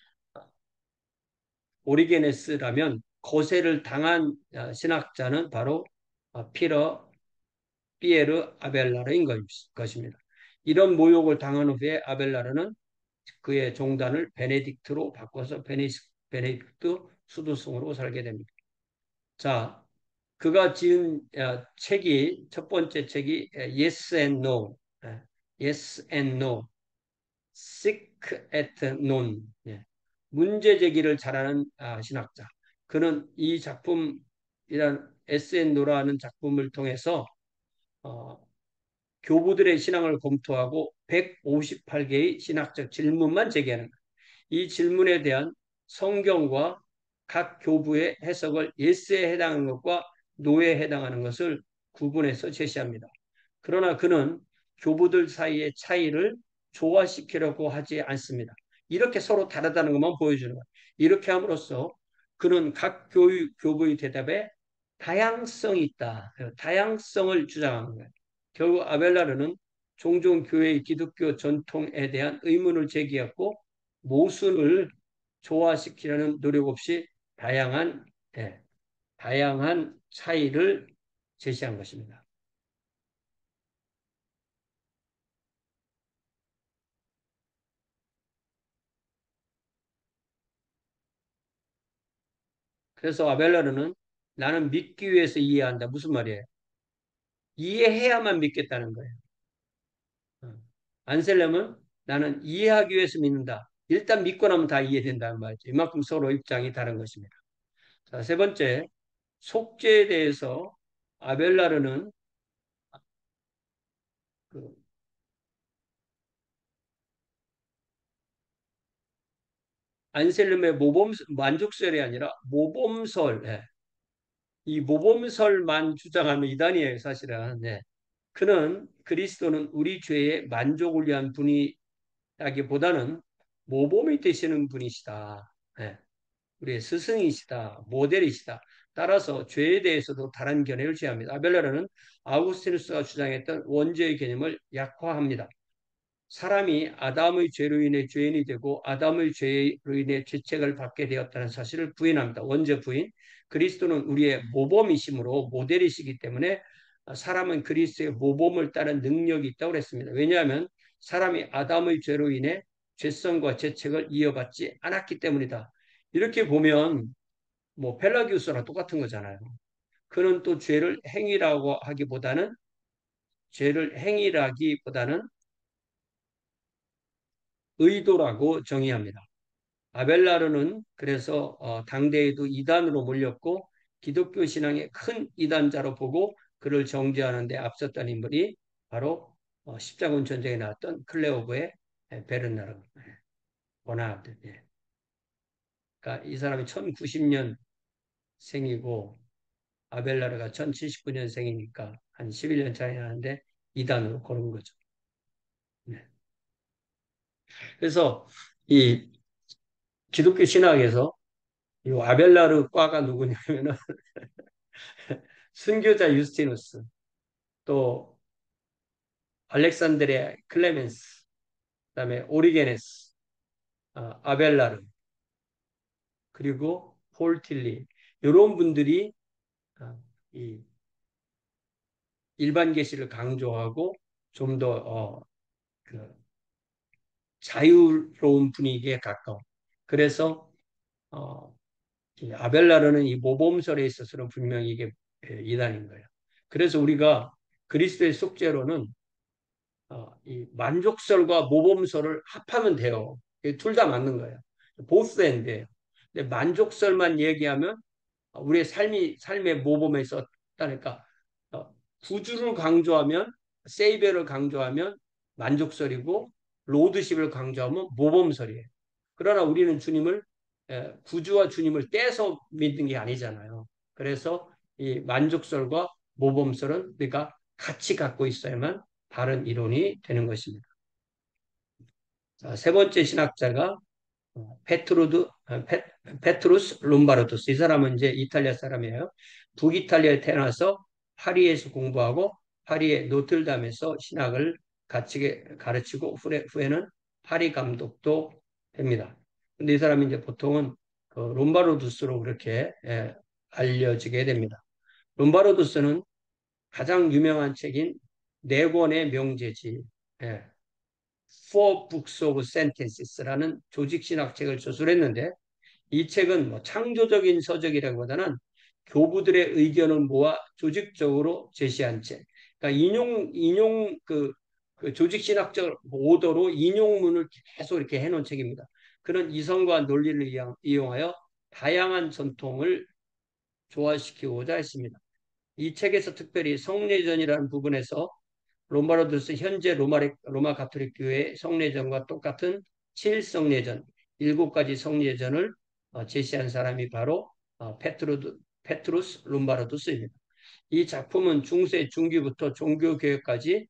S1: 오리게네스라면 거세를 당한 신학자는 바로 피러 피에르 아벨라르인 것입니다. 이런 모욕을 당한 후에 아벨라르는 그의 종단을 베네딕트로 바꿔서 베네딕트 수도승으로 살게 됩니다. 자, 그가 지은 책이 첫 번째 책이 Yes and No, Yes and No, Sick at None, 문제 제기를 잘하는 신학자. 그는 이 작품이란 S and No라는 작품을 통해서 어, 교부들의 신앙을 검토하고 158개의 신학적 질문만 제기하는 거예요. 이 질문에 대한 성경과 각 교부의 해석을 예스에 해당하는 것과 노에 해당하는 것을 구분해서 제시합니다. 그러나 그는 교부들 사이의 차이를 조화시키려고 하지 않습니다. 이렇게 서로 다르다는 것만 보여주는 거예요. 이렇게 함으로써 그는 각 교부의 대답에 다양성이 있다. 다양성을 주장하는 거예요. 결국 아벨라르는 종종 교회의 기독교 전통에 대한 의문을 제기했고 모순을 조화시키려는 노력 없이 다양한 예, 다양한 차이를 제시한 것입니다. 그래서 아벨라르는 나는 믿기 위해서 이해한다. 무슨 말이에요? 이해해야만 믿겠다는 거예요. 어. 안셀렘은 나는 이해하기 위해서 믿는다. 일단 믿고 나면 다 이해된다는 말이죠. 이만큼 서로 입장이 다른 것입니다. 자, 세 번째, 속죄에 대해서 아벨라르는 그 안셀름의 만족설이 아니라 모범설, 이 모범설만 주장하는 이단이에요, 사실은. 그는 그리스도는 우리 죄의 만족을 위한 분이라기보다는 모범이 되시는 분이시다. 우리의 스승이시다. 모델이시다. 따라서 죄에 대해서도 다른 견해를 취합니다. 아벨라르는 아우구스티누스가 주장했던 원죄의 개념을 약화합니다. 사람이 아담의 죄로 인해 죄인이 되고 아담의 죄로 인해 죄책을 받게 되었다는 사실을 부인합니다. 원죄 부인. 그리스도는 우리의 모범이시므로 모델이시기 때문에 사람은 그리스도의 모범을 따른 능력이 있다고 그랬습니다. 왜냐하면 사람이 아담의 죄로 인해 죄성과 죄책을 이어받지 않았기 때문이다. 이렇게 보면 뭐 펠라기우스랑 똑같은 거잖아요. 그는 또 죄를 행위라기보다는 의도라고 정의합니다. 아벨라르는 그래서 당대에도 이단으로 몰렸고 기독교 신앙의 큰 이단자로 보고 그를 정죄하는 데 앞섰던 인물이 바로 십자군 전쟁에 나왔던 클레오브의 베르나르 보나르드. 그러니까 이 사람이 1090년 생이고 아벨라르가 1079년생이니까 한 11년 차이 나는데 이단으로 고른 거죠. 네. 그래서 이 기독교 신학에서 이 아벨라르 과가 누구냐면은 순교자 유스티누스, 또 알렉산드리아 클레멘스, 그다음에 오리게네스, 아벨라르, 그리고 폴틸리 이런 분들이 어, 이 일반 계시를 강조하고 좀 더 그 자유로운 분위기에 가까운. 그래서 어, 이 아벨라르는 이 모범설에 있어서는 분명히 이게 이단인 거예요. 그래서 우리가 그리스도의 속죄로는 이 만족설과 모범설을 합하면 돼요. 둘 다 맞는 거예요. 보스 앤드예요. 근데 만족설만 얘기하면 우리의 삶의 모범에 있었다니까 구주를 강조하면 세이베를 강조하면 만족설이고 로드십을 강조하면 모범설이에요. 그러나 우리는 주님을 구주와 주님을 떼서 믿는 게 아니잖아요. 그래서 이 만족설과 모범설은 우리가 같이 갖고 있어야만 바른 이론이 되는 것입니다. 자, 세 번째 신학자가 페트루스 룸바르토스. 이 사람은 이제 이탈리아 사람이에요. 북이탈리아에 태어나서 파리에서 공부하고 파리의 노틀담에서 신학을 가르치고 후에는 파리 감독도 됩니다. 근데 이 사람이 이제 보통은 그 롬바르토스로 그렇게 알려지게 됩니다. 롬바르토스는 가장 유명한 책인 네 권의 명제지. 예, Four Books of Sentences라는 조직신학책을 저술했는데 이 책은 뭐 창조적인 서적이라기보다는 교부들의 의견을 모아 조직적으로 제시한 책. 그러니까 그 조직신학적 오더로 인용문을 계속 이렇게 해놓은 책입니다. 그런 이성과 논리를 이용하여 다양한 전통을 조화시키고자 했습니다. 이 책에서 특별히 성례전이라는 부분에서 롬바르도스 현재 로마 가톨릭 교회의 성례전과 똑같은 7성례전, 7가지 성례전을 제시한 사람이 바로 페트루스 롬바르도스입니다. 이 작품은 중세 중기부터 종교개혁까지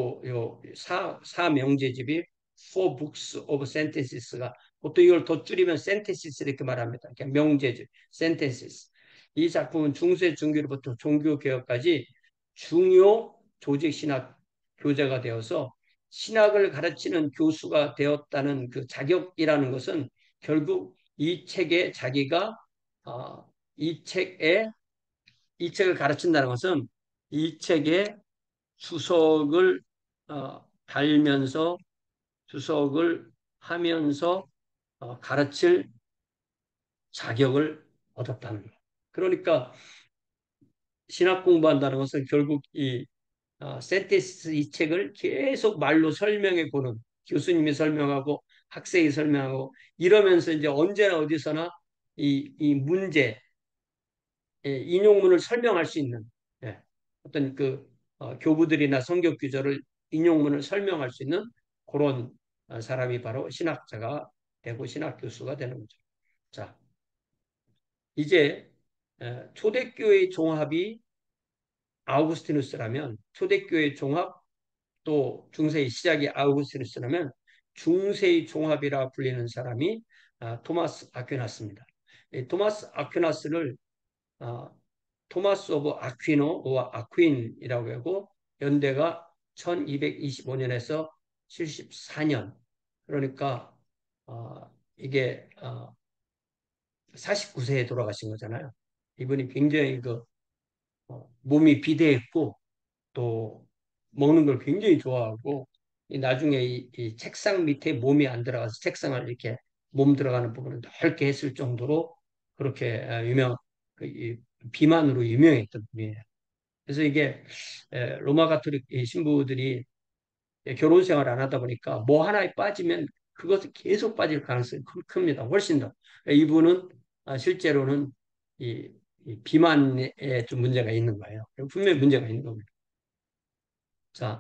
S1: 사명제집이 Four Books of Sentences가 보통 이걸 더 줄이면 Sentences 이렇게 말합니다. 그냥 명제집, Sentences. 이 작품은 중세 중기로부터 종교개혁까지 중요 조직신학 교재가 되어서 신학을 가르치는 교수가 되었다는 그 자격이라는 것은 결국 이 책에 자기가 이 책에 이 책을 가르친다는 것은 이 책에 주석을 달면서 주석을 하면서 가르칠 자격을 얻었다는 거예요. 그러니까 신학 공부한다는 것은 결국 이 센테시스 이 책을 계속 말로 설명해 보는 교수님이 설명하고 학생이 설명하고 이러면서 이제 언제나 어디서나 이 문제 인용문을 설명할 수 있는 예, 어떤 그 교부들이나 성경 규절을 인용문을 설명할 수 있는 그런 사람이 바로 신학자가 되고 신학 교수가 되는 거죠. 자, 이제 초대교회 종합이 아우구스티누스라면 초대교회 종합 또 중세의 시작이 아우구스티누스라면 중세의 종합이라 불리는 사람이 토마스 아퀴나스입니다. 토마스 아퀴나스를 아, 토마스 오브 아퀴노와 아퀸이라고 하고 연대가 1225년에서 74년 그러니까 이게 49세에 돌아가신 거잖아요. 이분이 굉장히 몸이 비대했고 또 먹는 걸 굉장히 좋아하고 나중에 이 책상 밑에 몸이 안 들어가서 책상을 이렇게 몸 들어가는 부분을 넓게 했을 정도로 그렇게 이 비만으로 유명했던 분이에요. 그래서 이게 로마 가톨릭 신부들이 결혼 생활 안 하다 보니까 뭐 하나에 빠지면 그것을 계속 빠질 가능성이 큽니다. 훨씬 더. 이분은 실제로는 이 비만에 좀 문제가 있는 거예요. 분명히 문제가 있는 겁니다. 자,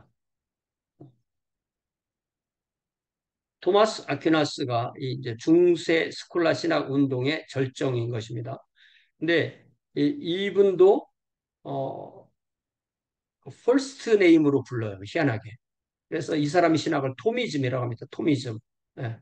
S1: 토마스 아퀴나스가 이제 중세 스콜라 신학 운동의 절정인 것입니다. 근데 이분도 어, 퍼스트 네임으로 불러요. 희한하게. 그래서 이 사람이 신학을 토미즘이라고 합니다. 토미즘. 예.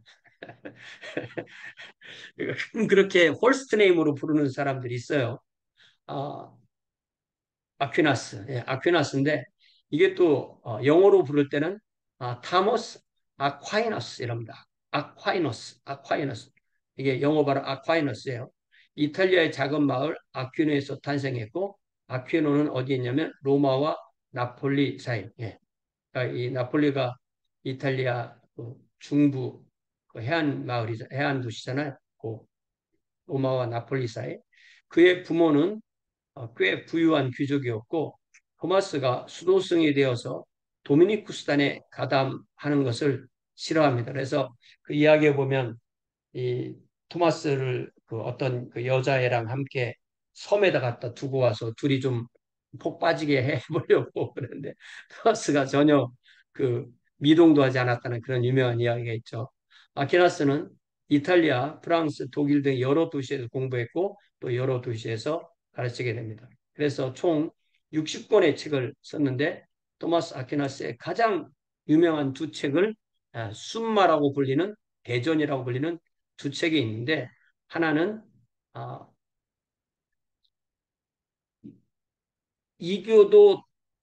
S1: 그렇게 홀스트 네임으로 부르는 사람들이 있어요. 아, 아퀴나스. 예, 아퀴나스인데 이게 또 영어로 부를 때는 타머스 아콰이너스 이랍니다. 아콰이너스. 이게 영어 발음 아콰이너스예요. 이탈리아의 작은 마을 아퀴노에서 탄생했고 아퀴노는 어디 있냐면 로마와 나폴리 사이. 예. 그러니까 이 나폴리가 이탈리아 그 중부 그 해안 마을이죠. 해안 도시잖아요. 그 로마와 나폴리 사이. 그의 부모는 꽤 부유한 귀족이었고 토마스가 수도승이 되어서 도미니쿠스단에 가담하는 것을 싫어합니다. 그래서 그 이야기에 보면 이 토마스를 그 어떤 그 여자애랑 함께 섬에다 갖다 두고 와서 둘이 좀 폭 빠지게 해보려고 그러는데 토마스가 전혀 그 미동도 하지 않았다는 그런 유명한 이야기가 있죠. 아퀴나스는 이탈리아, 프랑스, 독일 등 여러 도시에서 공부했고 또 여러 도시에서 가르치게 됩니다. 그래서 총 60권의 책을 썼는데 토마스 아퀴나스의 가장 유명한 두 책을 순마라고 불리는 대전이라고 불리는 두 책이 있는데 하나는 아, 이교도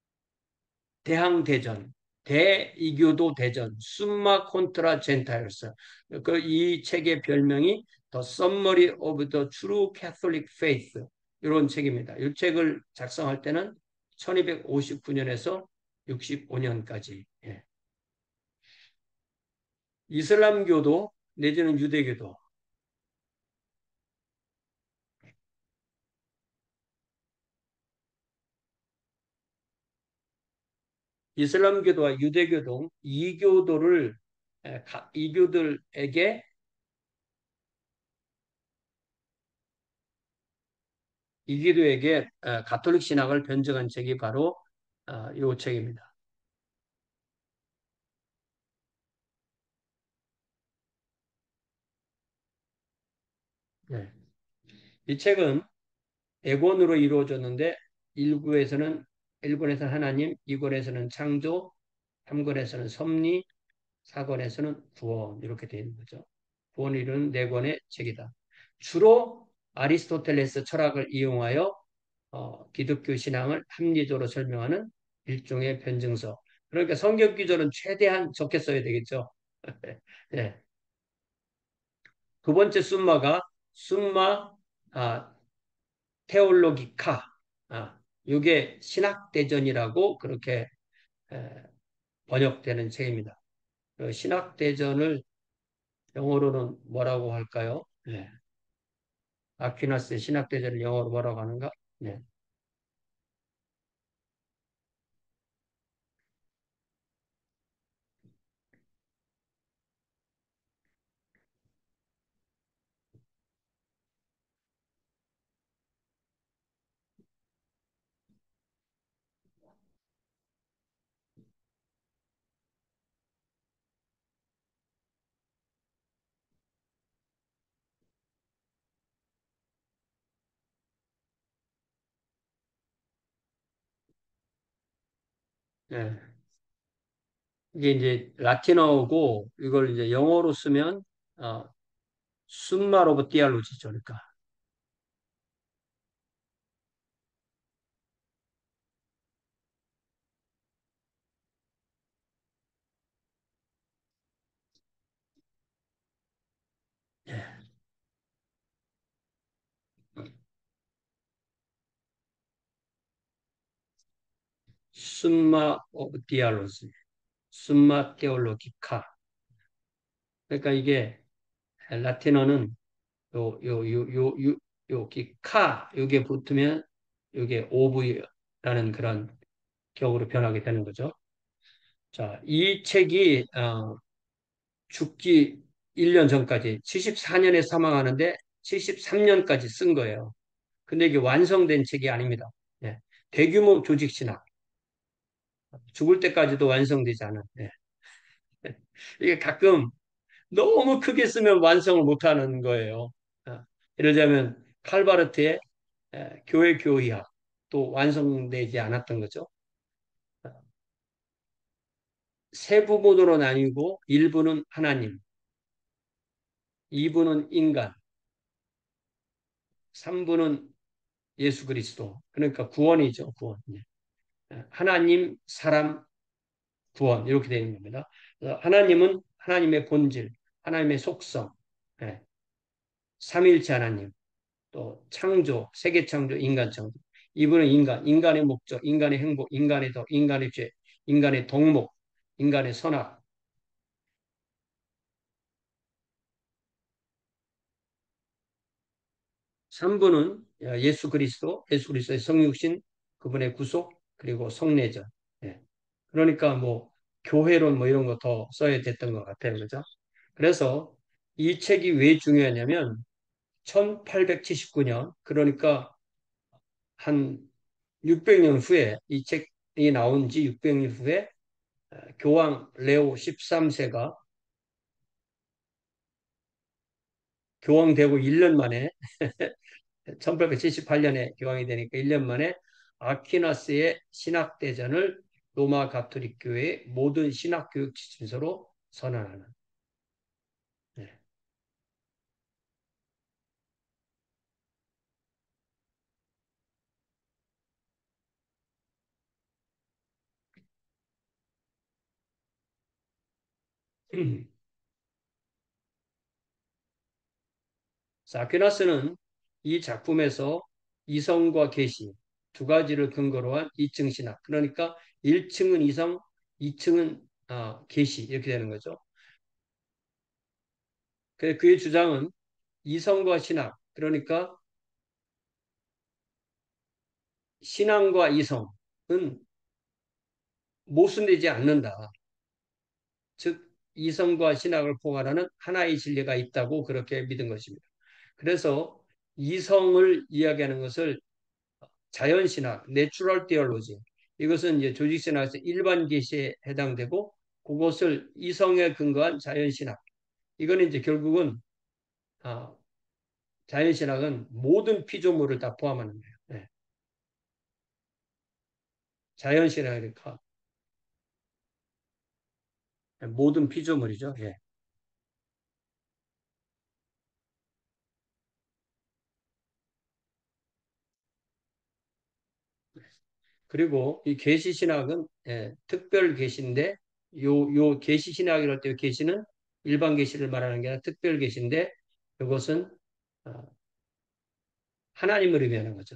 S1: 대항대전, 대이교도 대전, 숨마 콘트라 젠타일스. 그 이 책의 별명이 The Summary of the True Catholic Faith 이런 책입니다. 이 책을 작성할 때는 1259년에서 65년까지. 예. 이슬람교도 내지는 유대교도 이슬람교도와 유대교도 이교도를 이교들에게 이기도에게 가톨릭 신학을 변증한 책이 바로 이 책입니다. 네. 이 책은 에곤으로 이루어졌는데 1구에서는 1권에서는 하나님, 2권에서는 창조, 3권에서는 섭리, 4권에서는 구원 이렇게 되어 있는 거죠. 구원을 이루는 4권의 책이다. 주로 아리스토텔레스 철학을 이용하여 기독교 신앙을 합리적으로 설명하는 일종의 변증서. 그러니까 성경 기조는 최대한 적게 써야 되겠죠. 네. 두 번째 순마가 순마 아, 테올로기카. 이게 신학대전이라고 그렇게 에, 번역되는 책입니다. 그 신학대전을 영어로는 뭐라고 할까요? 네. 아퀴나스의 신학대전을 영어로 뭐라고 하는가? 네. 네. 이게 이제 라틴어고 이걸 이제 영어로 쓰면 어, 순말 오브 디알로지죠. 그러니까 예. 순마 오브 디알로지, 순마 테올로기카. 그러니까 이게 라틴어는 여기 요게 붙으면 요게 오브라는 그런 격으로 변하게 되는 거죠. 자, 이 책이 죽기 1년 전까지 74년에 사망하는데 73년까지 쓴 거예요. 근데 이게 완성된 책이 아닙니다. 예. 대규모 조직 신학. 죽을 때까지도 완성되지 않은. 예. 이게 가끔 너무 크게 쓰면 완성을 못하는 거예요. 예를 들자면 칼바르트의 교회 교의학 또 완성되지 않았던 거죠. 세 부분으로 나뉘고 일부는 하나님, 이부는 인간, 삼부는 예수 그리스도. 그러니까 구원이죠, 구원. 하나님, 사람, 구원 이렇게 되는 겁니다. 그래서 하나님은 하나님의 본질, 하나님의 속성, 삼일체 하나님, 또 창조, 세계 창조, 인간 창조. 이분은 인간의 목적, 인간의 행복, 인간의 덕, 인간의 죄, 인간의 덕목, 인간의 선악. 3부는 예수 그리스도의 성육신, 그분의 구속, 그리고 성례전. 예. 그러니까 뭐 교회론 뭐 이런 거 더 써야 됐던 것 같아요. 그죠? 그래서 이 책이 왜 중요하냐면 1879년, 그러니까 한 600년 후에, 이 책이 나온 지 600년 후에 교황 레오 13세가 교황되고 1년 만에 1878년에 교황이 되니까 1년 만에 아퀴나스의 신학대전을 로마 가톨릭 교회의 모든 신학교육 지침서로 선언하는. 네. 아퀴나스는 이 작품에서 이성과 계시 두 가지를 근거로 한 이층 신학. 그러니까 1층은 이성, 2층은 계시 이렇게 되는 거죠. 그의 주장은 이성과 신학, 그러니까 신앙과 이성은 모순되지 않는다. 즉 이성과 신학을 포괄하는 하나의 진리가 있다고 그렇게 믿은 것입니다. 그래서 이성을 이야기하는 것을 자연신학, 내추럴 티올로지, 이것은 이제 조직신학에서 일반 계시에 해당되고, 그것을 이성에 근거한 자연신학, 이거는 이제 결국은 아, 자연신학은 모든 피조물을 다 포함하는 거예요. 네. 자연신학이니까 모든 피조물이죠. 예. 그리고 이 계시신학은 특별 계시인데, 요 계시신학이랄 때 계시는 일반 계시를 말하는 게 아니라 특별 계시인데, 이것은 어, 하나님을 의미하는 거죠.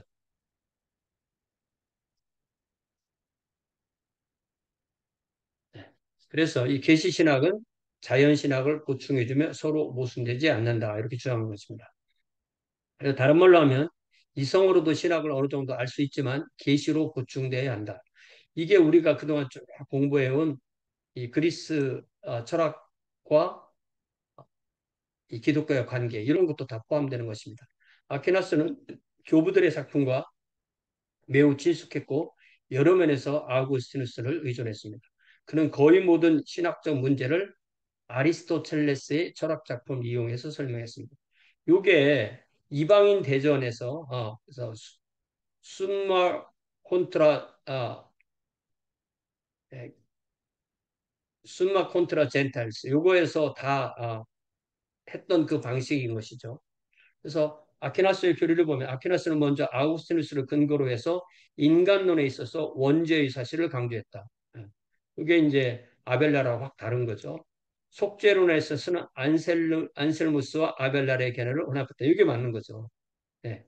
S1: 네. 그래서 이 계시신학은 자연신학을 보충해주며 서로 모순되지 않는다, 이렇게 주장하는 것입니다. 그래서 다른 말로 하면 이성으로도 신학을 어느 정도 알 수 있지만 계시로 보충돼야 한다. 이게 우리가 그동안 쭉 공부해온 이 그리스 철학과 이 기독교의 관계, 이런 것도 다 포함되는 것입니다. 아퀴나스는 교부들의 작품과 매우 친숙했고 여러 면에서 아우구스티누스를 의존했습니다. 그는 거의 모든 신학적 문제를 아리스토텔레스의 철학 작품을 이용해서 설명했습니다. 이게 이방인 대전에서 그래서 순마 콘트라 에, 순마 콘트라 젠탈스, 요거에서 다 했던 그 방식인 것이죠. 그래서 아퀴나스의 교리를 보면 아퀴나스는 먼저 아우구스티누스를 근거로 해서 인간론에 있어서 원죄의 사실을 강조했다. 예. 그게 이제 아벨라라고 확 다른 거죠. 속죄론에 있어서는 안셀무스와 아벨라의 견해를 혼합했다. 이게 맞는 거죠. 예.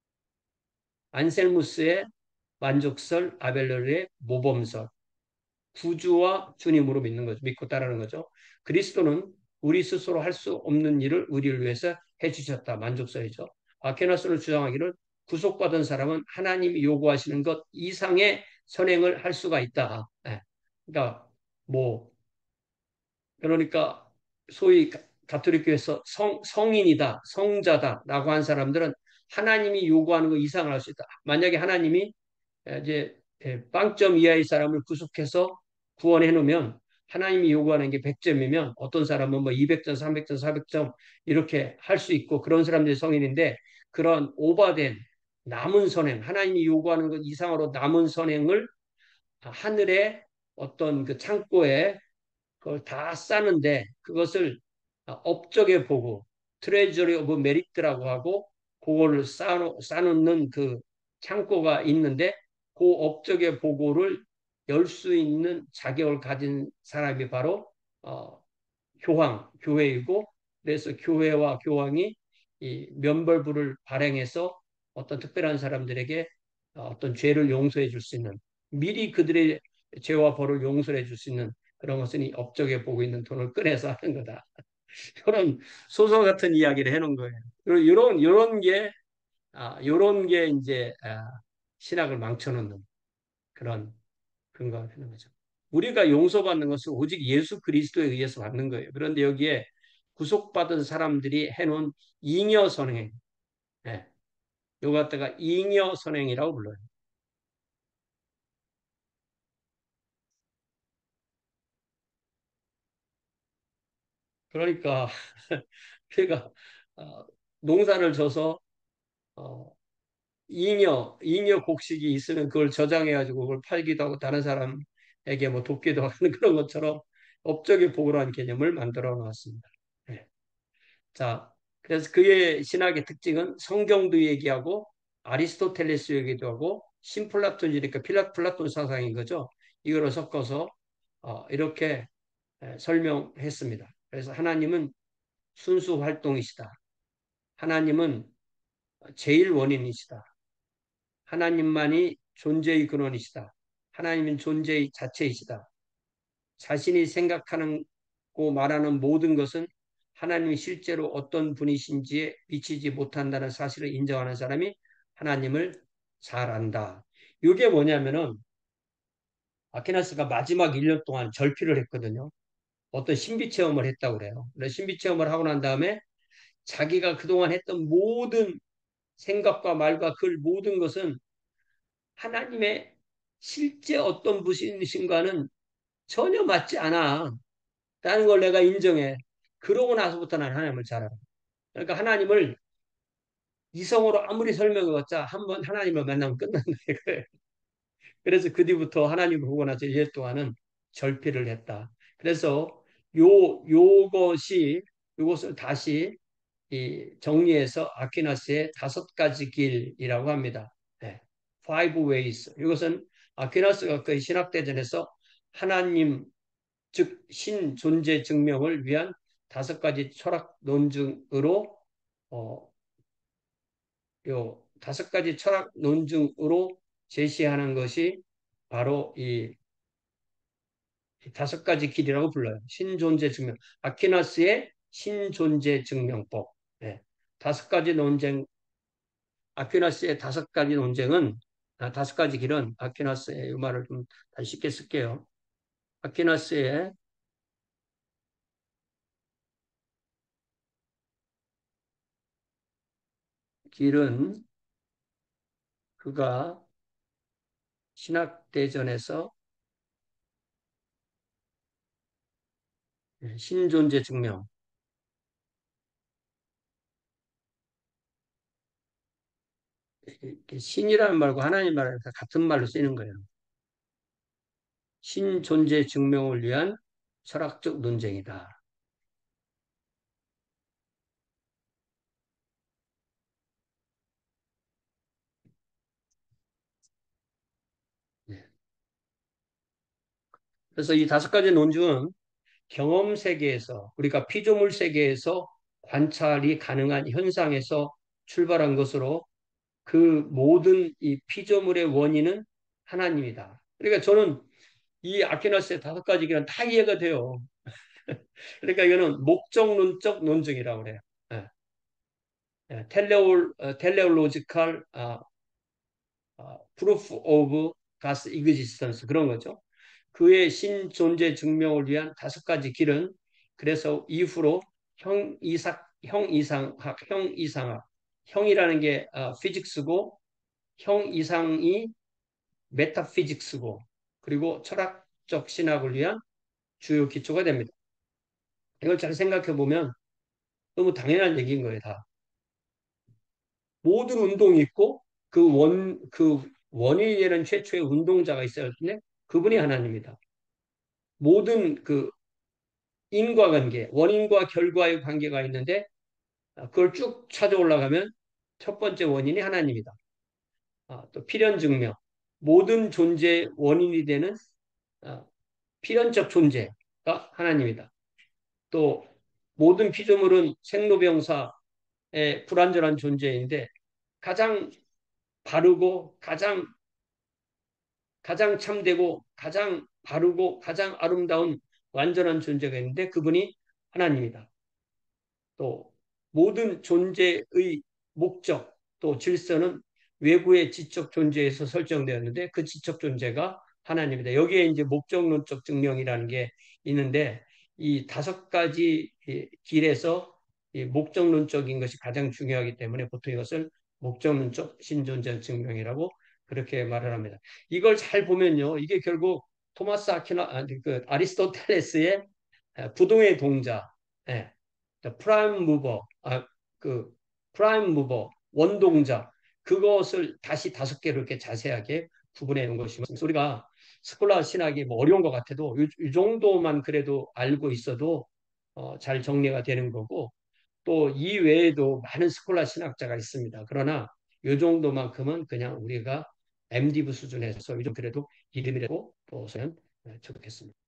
S1: 안셀무스의 만족설, 아벨라의 모범설. 구주와 주님으로 믿는 거죠. 믿고 따르는 거죠. 그리스도는 우리 스스로 할 수 없는 일을 우리를 위해서 해주셨다. 만족설이죠. 아케나스는 주장하기를 구속받은 사람은 하나님이 요구하시는 것 이상의 선행을 할 수가 있다. 예. 그러니까 뭐 그러니까 소위 가톨릭교에서 성인이다, 성자다라고 한 사람들은 하나님이 요구하는 것 이상을 할 수 있다. 만약에 하나님이 이제 빵점 이하의 사람을 구속해서 구원해 놓으면 하나님이 요구하는 게 100점이면 어떤 사람은 뭐 200점, 300점, 400점 이렇게 할 수 있고 그런 사람들이 성인인데, 그런 오바된 남은 선행, 하나님이 요구하는 것 이상으로 남은 선행을 하늘의 어떤 그 창고에 그걸 다 싸는데, 그것을 업적에 보고 트레저리 오브 메리트라고 하고 그거를 싸놓는 그 창고가 있는데, 그 업적의 보고를 열 수 있는 자격을 가진 사람이 바로 교회이고, 그래서 교회와 교황이 이 면벌부를 발행해서 어떤 특별한 사람들에게 어떤 죄를 용서해 줄 수 있는, 미리 그들의 죄와 벌을 용서해 줄 수 있는 그런 것은 이 업적에 보고 있는 돈을 꺼내서 하는 거다. 그런 소설 같은 이야기를 해놓은 거예요. 요런 게 이제 신학을 망쳐놓는 그런 근거가 되는 거죠. 우리가 용서받는 것은 오직 예수 그리스도에 의해서 받는 거예요. 그런데 여기에 구속받은 사람들이 해놓은 잉여 선행, 예, 요 갖다가 잉여 선행이라고 불러요. 그러니까 그러니까 어, 농사를 져서 어, 잉여 곡식이 있으면 그걸 저장해가지고 그걸 팔기도 하고 다른 사람에게 뭐 돕기도 하는 그런 것처럼 업적의 복으로한 개념을 만들어 놓았습니다. 예. 자, 그래서 그의 신학의 특징은 성경도 얘기하고 아리스토텔레스 얘기도 하고 신플라톤이니까 플라톤 사상인 거죠. 이거를 섞어서 이렇게 설명했습니다. 그래서 하나님은 순수 활동이시다. 하나님은 제일 원인이시다. 하나님만이 존재의 근원이시다. 하나님은 존재의 자체이시다. 자신이 생각하는 고 말하는 모든 것은 하나님이 실제로 어떤 분이신지에 미치지 못한다는 사실을 인정하는 사람이 하나님을 잘 안다. 이게 뭐냐면은 아퀴나스가 마지막 1년 동안 절필을 했거든요. 어떤 신비 체험을 했다고 그래요. 그래서 신비 체험을 하고 난 다음에 자기가 그동안 했던 모든 생각과 말과 글 모든 것은 하나님의 실제 어떤 분이신가는 전혀 맞지 않아. 라는 걸 내가 인정해. 그러고 나서부터 나는 하나님을 잘 알아. 그러니까 하나님을 이성으로 아무리 설명해봤자 한번 하나님을 만나면 끝난 거예요. 그래서 그 뒤부터 하나님을 보고 나서 1년 동안은 절필을 했다. 그래서 요것을 다시 정리해서 아퀴나스의 5가지 길이라고 합니다. 네. Five ways. 이것은 아퀴나스가 그 신학대전에서 하나님, 즉 신존재 증명을 위한 5가지 철학 논증으로 어, 요 5가지 철학 논증으로 제시하는 것이 바로 이 5가지 길이라고 불러요. 신존재 증명. 아퀴나스의 신존재 증명법. 네. 5가지 논쟁, 아퀴나스의 5가지 논쟁은, 5가지 길은 아퀴나스의 이 말을 좀 다시 쉽게 쓸게요. 아퀴나스의 길은 그가 신학대전에서 신존재 증명, 신이라는 말과 하나님 말은 같은 말로 쓰이는 거예요. 신존재 증명을 위한 철학적 논쟁이다. 네. 그래서 이 5가지 논증은 경험 세계에서, 우리가 피조물 세계에서 관찰이 가능한 현상에서 출발한 것으로 그 모든 이 피조물의 원인은 하나님이다. 그러니까 저는 이 아퀴나스의 5가지 길은 다 이해가 돼요. 그러니까 이거는 목적론적 논증이라고 그래요. 예. 텔레올로지컬 proof of God's existence 그런 거죠. 그의 신존재 증명을 위한 5가지 길은 그래서 이후로 형이상학, 형이라는 게 피직스고 형 이상이 메타피직스고 그리고 철학적 신학을 위한 주요 기초가 됩니다. 이걸 잘 생각해 보면 너무 당연한 얘기인 거예요, 다. 모든 운동이 있고 그 원인이 되는 최초의 운동자가 있어야 할 텐데 그분이 하나님이다. 모든 그 인과관계, 원인과 결과의 관계가 있는데 그걸 쭉 찾아 올라가면 첫 번째 원인이 하나님이다. 또 필연 증명, 모든 존재의 원인이 되는 아, 필연적 존재가 하나님이다. 또 모든 피조물은 생로병사의 불완전한 존재인데 가장 바르고 가장 참되고 가장 바르고 가장 아름다운 완전한 존재가 있는데 그분이 하나님이다. 또 모든 존재의 목적 또 질서는 외부의 지적 존재에서 설정되었는데 그 지적 존재가 하나님이다. 여기에 이제 목적론적 증명이라는 게 있는데 이 다섯 가지 길에서 이 목적론적인 것이 가장 중요하기 때문에 보통 이것을 목적론적 신존재 증명이라고 그렇게 말을 합니다. 이걸 잘 보면요, 이게 결국 토마스 그 아리스토텔레스의 부동의 동자, 예, 프라임 무버, 그 프라임 무버, 원동자 그것을 다시 다섯 개로 이렇게 자세하게 구분해 놓은 것이면 우리가 스콜라 신학이 뭐 어려운 것 같아도 이 정도만 그래도 알고 있어도 잘 정리가 되는 거고 또 이 외에도 많은 스콜라 신학자가 있습니다. 그러나 이 정도만큼은 그냥 우리가 MDiv 수준에서 요즘 그래도 이름이라고 또 저는 적겠습니다.